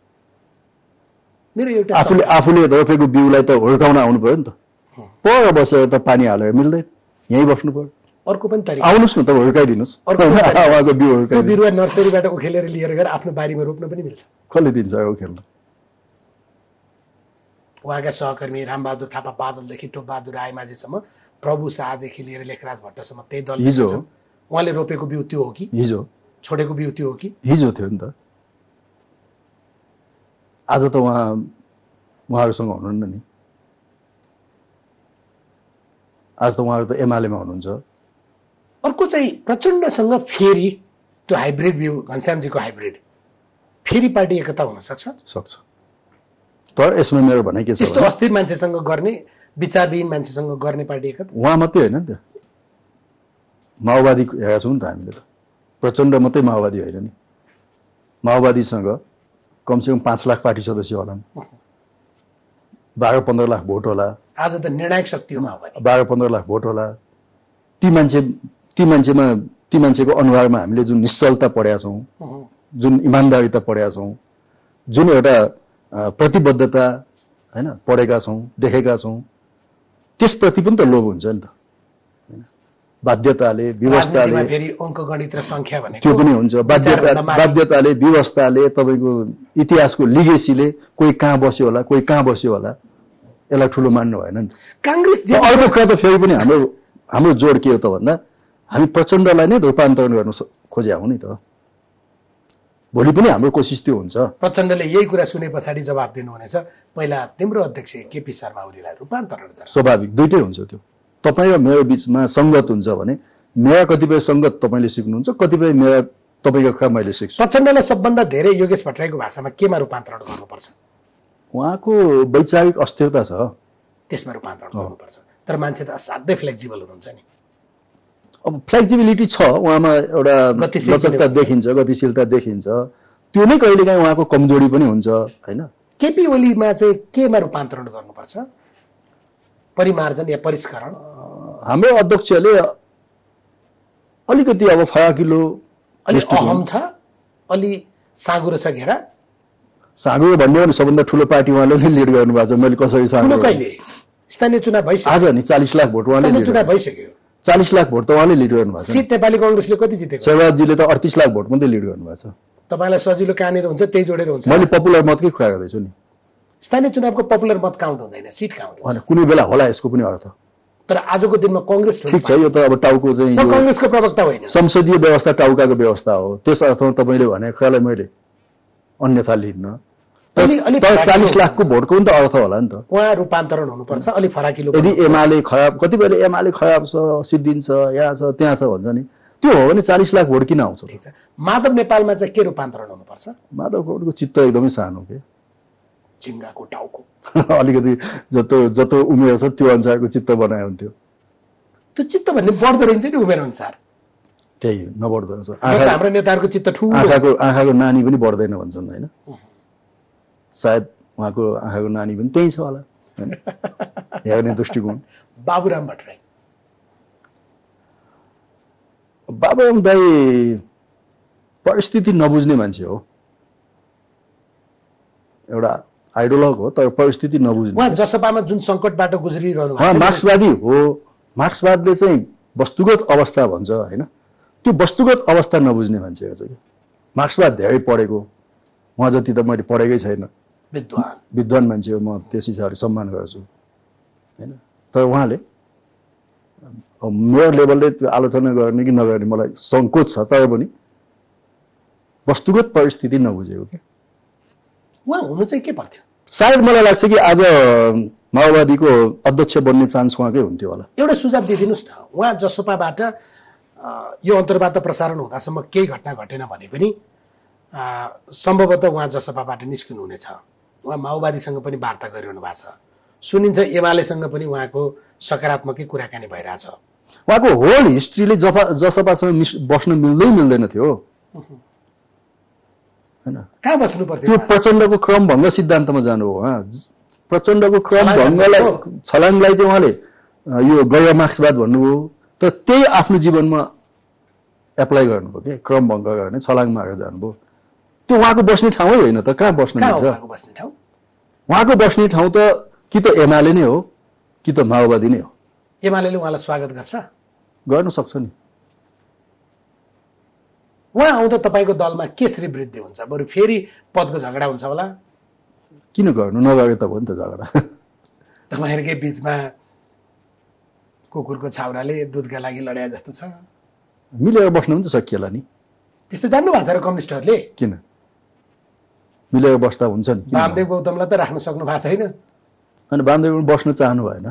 मेरो एउटा आफूले आफूले रोपेको बिउलाई त हुर्काउन आउनु पर्यो नि त। पर बसेर त पानी हालेर मिल्दैन, यहीँ बस्नु पर्यो। अर्को पनि तरिका आउनुहोस् न त हुर्काइदिनुहोस्। बिरुवा नर्सरीबाट उखेलेर लिएर गएर आफ्नो बारीमा रोप्न पनि मिल्छ। कसले दिन्छ उखेल्न? उहाँका सहकर्मी रामबहादुर थापा बादलदेखि टोपबहादुर रायमाझीसम्म, प्रभु शाहदेखि लिएर लेखराज भट्टसम्म त्यही दल हिजो उहाँले रोपेको बिउ त्यो हो कि हिजो छोडेको बिउ त्यो हो कि हिजो थियो नि त। आज त उहाँ उहाँहरूसँग हुनुहुन्न नि। आज त उहाँहरू त एमालेमा हुनुहुन्छ। अर्को चाहिँ प्रचण्डसँग फेरि त्यो हाइब्रिड बिउ घनश्यामजीको हाइब्रिड फेरि पार्टी एकता हुन सक्छ सक्छ तर यसमा मेरो भनाइ के छ त्यस्तो अस्थिर मान्छेसँग गर्ने, विचारविहीन मान्छेसँग गर्ने पार्टी एकता उहाँ मात्रै होइन नि त। माओवादी हेरेका छौँ नि त हामीले त। प्रचण्ड मात्रै माओवादी होइन नि। माओवादीसँग कमसेकम पाँच लाख पार्टी सदस्य होला, बाह्र पन्ध्र लाख भोट होला। आज त निर्णायक शक्ति हो माओवादी। बाह्र पन्ध्र लाख भोट होला। ती मान्छे ती मान्छेमा ती मान्छेको अनुहारमा हामीले जुन निश्चलता पढेका छौँ, जुन इमान्दारिता पढेका छौँ, जुन एउटा प्रतिबद्धता होइन पढेका छौँ, देखेका छौँ, त्यसप्रति पनि त लोभ हुन्छ नि त। बाध्यताले व्यवस्थाले फेरि अङ्कगणित र सङ्ख्या भनेको त्यो पनि हुन्छ। बाध्यता बाध्यताले व्यवस्थाले तपाईँको इतिहासको लिगेसीले कोही कहाँ बस्यो होला, कोही कहाँ बस्यो होला, यसलाई ठुलो मान्नु भएन नि त। काङ्ग्रेस अर्को कुरा त फेरि पनि हाम्रो हाम्रो जोड के हो त भन्दा हामी प्रचण्डलाई नै रूपान्तरण गर्न खोज्या हो नि त। भोलि पनि हाम्रो कोसिस त्यो हुन्छ। प्रचण्डले यही कुरा सुने पछाडि जवाब दिनुहुनेछ, पहिला तिम्रो अध्यक्ष केपी शर्मा ओलीलाई रूपान्तरण गर। स्वाभाविक दुइटै हुन्छ त्यो। तपाईँ र मेरो बिचमा सङ्गत हुन्छ भने मेरा कतिपय सङ्गत तपाईँले सिक्नुहुन्छ, कतिपय मेरा तपाईँको कुरा मैले सिक्छु। प्रचण्डलाई सबभन्दा धेरै योगेश भट्टराईको भाषामा केमा रूपान्तरण गर्नुपर्छ? उहाँको वैचारिक अस्थिरता छ, त्यसमा रूपान्तरण गर्नुपर्छ। तर मान्छे त असाध्यै फ्लेक्सिबल हुनुहुन्छ नि। अब फ्लेक्सिबिलिटी छ उहाँमा, एउटा लचकता देखिन्छ, गतिशीलता देखिन्छ, त्यो नै कहिलेकाहीँ उहाँको कमजोरी पनि हुन्छ होइन। केपी ओलीमा चाहिँ केमा रूपान्तरण गर्नुपर्छ? परिमार्जन या परिष्करण? हाम्रो अध्यक्षले अलिकति अब फराकिलो, अलि अहम छ, अलि साँगुरो छ घेरा। साँगुरो भन्ने हो नि, सबभन्दा ठुलो पार्टी उहाँले नै लिड गर्नुभएको छ। मैले कसरी साँगुरो? कहिले स्थानीय चुनाव भइसक्यो आज नि चालीस लाख भोट उहाँले स्थानीय चुनाव भइसक्यो। चालीस लाख भोट त उहाँले लिड गर्नुभएको छ। सिट नेपाली कांग्रेसले कति जितेको? शेरबहादुरजीले त अडतीस लाख भोट मात्रै लिड गर्नुभएको छ। तपाईलाई सजिलो कहाँनिर हुन्छ त्यही जोडेर हुन्छ। मैले पपुलर मतकै कुरा गर्दैछु नि। स्थानीय चुनावको पपुलर मत काउन्ट हुँदैन, सिट काउन्ट हुन्छ। कुनै बेला होला यसको पनि अर्थ। तर आजको दिनमा कांग्रेस ठिक छ, यो त अब टाउको चाहिँ म कांग्रेसको प्रवक्ता होइन। संसदीय व्यवस्था टाउकाको व्यवस्था हो। त्यस अर्थमा तपाईँले भने खैलाई मैले अन्यथा लिन्न। तर चालीस लाखको भोटको पनि त अर्थ होला नि त। उहाँ रूपान्तरण हुनुपर्छ, अलि फराकिलो। यदि एमाले खराब, कतिपयले एमाले खराब छ, सिद्धिन्छ, यहाँ छ त्यहाँ छ भन्छ नि, त्यो हो भने चालीस लाख भोट किन आउँछ? ठिक छ। माधव नेपालमा चाहिँ के रूपान्तरण हुनुपर्छ? माधव गौडको चित्त एकदमै सानो के, झिङ्गाको टाउको अलिकति जतो जतो उमेर छ त्यो अनुसारको चित्त बनाए हुन्थ्यो। त्यो चित्त भन्ने बढ्दो रहन्छ नि उमेर अनुसार, त्यही नबढ्दो रहेछ। हाम्रो नेताहरूको चित्त ठुलो, आँखाको आँखाको नानी पनि बढ्दैन भन्छन् होइन। सायद उहाँको आँखाको नानी पनि त्यही छ होला होइन, हेर्ने दृष्टिकोण। बाबुराम भट्टराई बाबुराम दाई परिस्थिति नबुझ्ने मान्छे हो, एउटा आइडियोलग हो तर परिस्थिति नबुझ्ने। उहाँ जसपामा जुन सङ्कटबाट गुज्रिरहनु भएको, मार्क्सवादी हो। मार्क्सवादले चाहिँ वस्तुगत अवस्था भन्छ होइन, त्यो वस्तुगत अवस्था नबुझ्ने मान्छे हो चाहिँ। मार्क्सवाद धेरै पढेको, उहाँ जति त मैले पढेकै छैन, विद्वान विद्वान मान्छे हो, म त्यस हिसाबले सम्मान गर्छु होइन। तर उहाँले मेरो लेभलले त्यो आलोचना गर्ने कि नगर्ने मलाई सङ्कोच छ, तर पनि वस्तुगत परिस्थिति नबुझेको क्या। उहाँ हुनु चाहिँ के पर्थ्यो? सायद मलाई लाग्छ कि आज माओवादीको अध्यक्ष बन्ने चान्स उहाँकै हुन्थ्यो होला। एउटा सुझाव दिइदिनुहोस् न, उहाँ जसपाबाट यो अन्तर्वार्ता प्रसारण हुँदासम्म केही घटना घटेन भने पनि सम्भवतः उहाँ जसपाबाट निस्किनु हुनेछ। उहाँ माओवादीसँग पनि वार्ता गरिरहनु भएको छ, सुनिन्छ एमालेसँग पनि उहाँको सकारात्मकै कुराकानी भइरहेछ। उहाँको होल हिस्ट्रीले जफा जसपासँग बस्न मिल्दै मिल्दैन थियो होइन। कहाँ बस्नु पर्थ्यो? त्यो प्रचण्डको क्रमभङ्ग सिद्धान्तमा जानु हो। उहाँ प्रचण्डको क्रमभङ्गलाई, छलाङलाई चाहिँ उहाँले यो गैर मार्क्सवाद भन्नुभयो, तर त्यही आफ्नो जीवनमा एप्लाई गर्नुभयो कि क्रमभङ्ग गर्ने, छलाङ मारेर जानुभयो। त्यो उहाँको बस्ने ठाउँै होइन त, कहाँ बस्न मिल्छ? उहाँको बस्ने ठाउँ त कि त एमाले नै हो कि त माओवादी नै हो। एमाले उहाँलाई स्वागत गर्छ, गर्न सक्छ नि। उहाँ आउँदा तपाईँको दलमा केसरी वृद्धि हुन्छ, बरु फेरि पदको झगडा हुन्छ होला? किन गर्नु, नगरे त भयो नि त झगडा। तपाईँहरूकै बिचमा कुकुरको छाउराले दुधका लागि लड्या जस्तो छ। मिलेर बस्नु पनि त सकिएला नि। त्यस्तो जान्नु भएको छ र कम्युनिस्टहरूले? किन मिलेर बस्दा हुन्छ नि। वामदेव गौतमलाई त राख्न सक्नु भएको छैन। अनि वामदेव बस्न चाहनु भएन।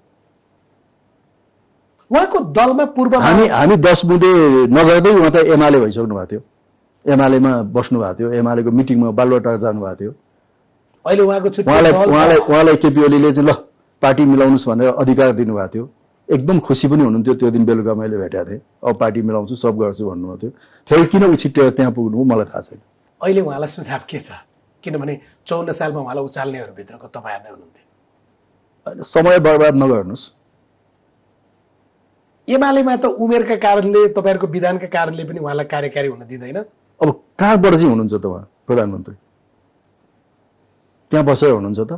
उहाँको दलमा पूर्व हामी हामी दस बुँदे नगर्दै उहाँ त एमाले भइसक्नु भएको थियो, एमालेमा बस्नु भएको थियो, एमालेको मिटिङमा बालुवाटार जानुभएको थियो। अहिले उहाँको छुट्टी उहाँलाई उहाँलाई उहाँलाई केपी ओलीले चाहिँ ल पार्टी मिलाउनुहोस् भनेर अधिकार दिनुभएको थियो। एकदम खुसी पनि हुनुहुन्थ्यो त्यो दिन बेलुका मैले भेटेको थिएँ। अब पार्टी मिलाउँछु, सब गर्छु भन्नुभएको थियो। फेरि किन उछिट्टेर त्यहाँ पुग्नु हो मलाई थाहा छैन। अहिले उहाँलाई सुझाव के छ? किनभने चौन्न सालमा उहाँलाई उचाल्नेहरूभित्रको तपाईँ नै हुनुहुन्थ्यो। समय बर्बाद नगर्नुहोस्। एमालेमा त उमेरका कारणले, तपाईँहरूको विधानका कारणले पनि उहाँलाई कार्यकारी हुन दिँदैन। अब कहाँबाट चाहिँ हुनुहुन्छ त उहाँ प्रधानमन्त्री? त्यहाँ बसेर हुनुहुन्छ त?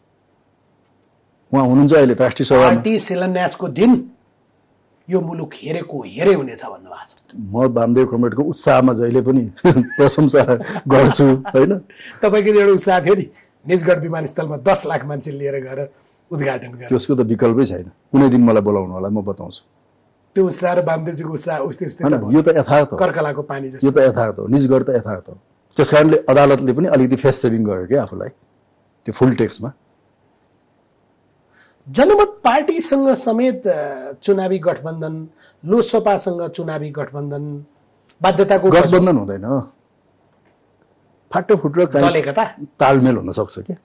उहाँ हुनुहुन्छ अहिले त राष्ट्रिय सभामा। पार्टी शिलान्यासको दिन यो मुलुक हेरेको हेरे हुनेछ भन्नुभएको छ। म वामदेव कमरेडको उत्साहमा जहिले पनि प्रशंसा गर्छु होइन। तपाईँको एउटा उत्साह थियो नि, निजगढ विमानस्थलमा दस लाख मान्छे लिएर गएर उद्घाटन गरेर। त्यसको त विकल्पै छैन। कुनै दिन मलाई बोलाउनु होला, म बताउँछु। त्यो उत्साह र वामदेवजीको उत्साह उस्तै उस्तै होइन, यो त यथार्थ हो। कर्कलाको पानी जस्तो यो त यथार्थ हो। निजगढ त यथार्थ हो। त्यस कारणले अदालतले पनि अलिकति फेस सेभिङ गर्यो क्या आफूलाई त्यो फुल टेक्समा। जनमत पार्टीसँग समेत चुनावी गठबन्धन, लोसपासँग चुनावी गठबन्धन, बाध्यताको गठबन्धन हुँदैन फाटो फुटो दल एकता तालमेल हुन सक्छ के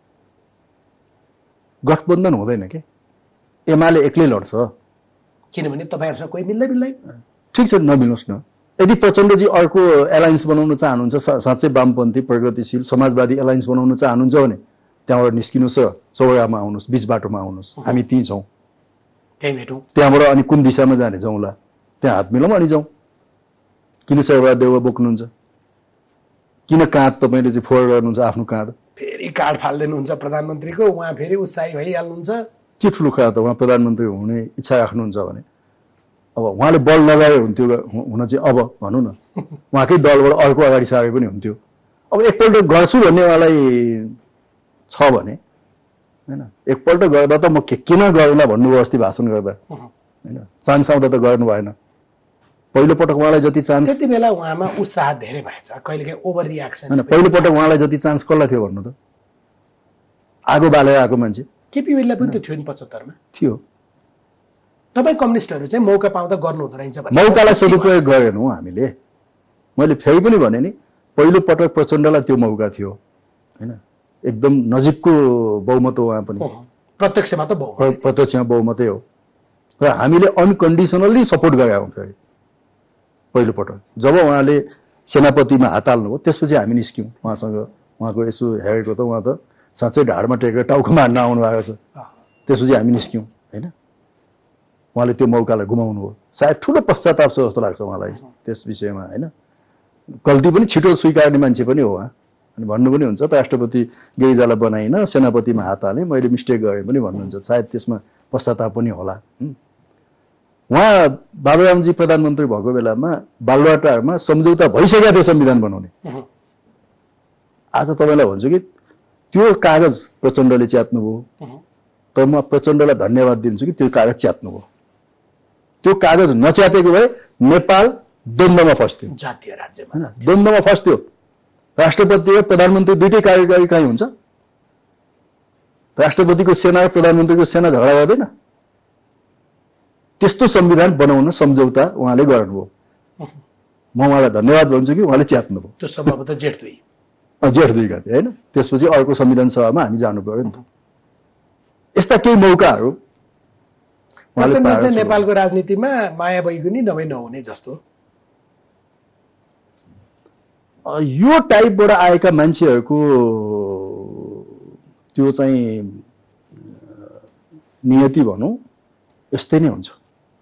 गठबन्धन हुँदैन के एमाले एक्लै लड्छ किनभने तपाईहरुसँग कोही मिल्दै मिल्दैन ठीक छ नमिल्नुस् न यदि प्रचण्डजी अर्को एलायन्स बनाउन चाहनुहुन्छ साँच्चै वामपन्थी प्रगतिशील समाजवादी एलायन्स बनाउन चाहनुहुन्छ भने त्यहाँबाट निस्किनुस् र चौरामा आउनुस् बीच बाटोमा आउनुस् हामी त्यही छौं त्यही भेटौं त्यहाँबाट अनि कुन दिशामा जाने जाउँला त्यहाँ हात मिलाउँ अनि जाउँ किन सेवा देव बोक्नुहुन्छ किन काँध तपाईले चाहिँ फोहोर गर्नुहुन्छ आफ्नो काँध फेरि कार्ड फाल्दिनुहुन्छ प्रधानमन्त्रीको उहाँ फेरि उत्साही भइहाल्नुहुन्छ के ठुलो कुरा त उहाँ प्रधानमन्त्री हुने इच्छा राख्नुहुन्छ भने अब उहाँले बल लगाए हुन्थ्यो हुन चाहिँ अब भनौँ न उहाँकै दलबाट अर्को अगाडि सारे पनि हुन्थ्यो अब एकपल्ट गर्छु भन्ने उहाँलाई छ भने हैन एकपल्ट गर्दा त म के किन गर्ला भन्नुभयो अस्ति भाषण गर्दा हैन चान्स आउँदा त गर्नु भएन पहिलो पटक उहाँलाई जति चान्स त्यति बेला उहाँमा उत्साह धेरै भएछ कहिलेकाहीँ ओभर रियाक्सन हैन पहिलो पटक उहाँलाई जति चान्स कसलाई थियो भन्नु त आगो बालेर आएको मान्छे केपी ओलीलाई पनि त थियो नि पचहत्तर मा थियो तपाई कम्युनिस्टहरु चाहिँ मौका पाउँदा गर्नु हुँदो रहेछ भन्ने मौकालाई सदुपयोग गरेनौ हामीले मैले फेरि पनि भने नि पहिलो पटक प्रचण्डलाई त्यो मौका थियो हैन एकदम नजिकको बहुमत हो उहाँ पनि प्रत्यक्षमा त बहुमत प्रत्यक्षमा बहुमतै हो र हामीले अनकन्डिसनली सपोर्ट गरेका फेरि पहिलो पटक जब उहाँले सेनापतिमा हात हाल्नुभयो त्यसपछि हामी निस्क्यौं उहाँसँग उहाँको यसो हेरेको त उहाँ त साँच्चै ढाडमा टेकेर टाउकोमा हान्न आउनु भएको छ त्यसपछि हामी निस्क्यौं हैन उहाँले त्यो मौकालाई गुमाउनु भयो सायद ठुलो पश्चाताप छ जस्तो लाग्छ उहाँलाई त्यस विषयमा हैन गल्ती पनि छिटो स्वीकार्ने मान्छे पनि हो उहाँ अनि भन्नु पनि हुन्छ त राष्ट्रपति गेइजालाई बनाइन सेनापतिमा हात हाले मैले मिस्टेक गरेँ पनि भन्नुहुन्छ सायद त्यसमा पश्चाताप पनि होला उहाँ बाबुरामजी प्रधानमन्त्री भएको बेलामा बालुवाटारमा सम्झौता भइसकेको थियो संविधान बनाउने आज तपाईलाई भन्छु कि त्यो कागज प्रचण्डले च्यात्नुभयो तर म प्रचण्डलाई धन्यवाद दिन्छु कि त्यो कागज च्यात्नुभयो त्यो कागज नच्यातेको भए नेपाल द्वन्द्वमा फस्थ्यो जातीय राज्यमा हैन द्वन्द्वमा फस्थ्यो राष्ट्रपति र प्रधानमन्त्री दुईटै कार्यकारी कहीँ हुन्छ राष्ट्रपतिको सेना र प्रधानमन्त्रीको सेना झगडा गर्दैन त्यस्तो संविधान बनाउन सम्झौता उहाँले गर्नुभयो म उहाँलाई धन्यवाद भन्छु कि उहाँले च्यात्नुभयो त्यो सम्भवतः जेठ दुई जेठ दुई गते हैन त्यसपछि अर्को संविधान सभामा हामी जानु पर्यो नि त यस्ता केही मौकाहरू प्रचण्ड चाहिँ नेपालको राजनीतिमा माया बैगुनी नभई नहुने जस्तो यो टाइपबाट आएका मान्छेहरूको त्यो चाहिँ नियति भनौँ यस्तै नै हुन्छ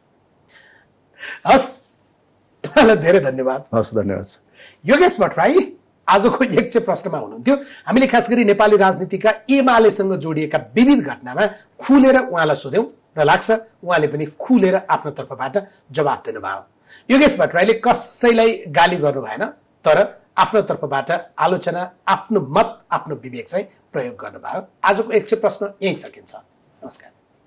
हस् तपाईँलाई धेरै धन्यवाद हस् धन्यवाद योगेश भट्टराई आजको एक सय प्रश्नमा हुनुहुन्थ्यो हामीले खास गरी नेपाली राजनीतिका एमालेसँग जोडिएका विविध घटनामा खुलेर उहाँलाई सोध्यौं र लाग्छ उहाँले पनि खुलेर आफ्नो तर्फबाट जवाब दिनुभयो योगेश भट्टराईले कसैलाई गाली गर्नु भएन तर आफ्नो तर्फबाट आलोचना आफ्नो मत आफ्नो विवेक चाहिँ प्रयोग गर्नुभयो आजको एक सय प्रश्न यही सकिन्छ नमस्कार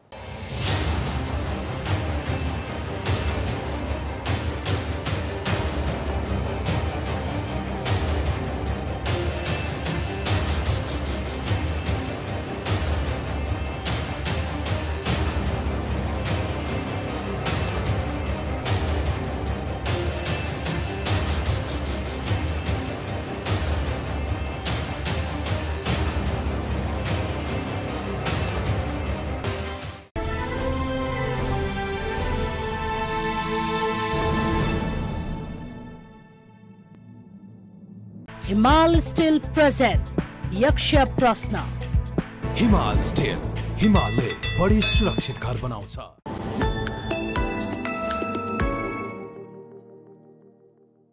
Himal still presents Yaksha Prashna. हिमाल स्टिल हिमालले बढी सुरक्षित घर बनाउँछ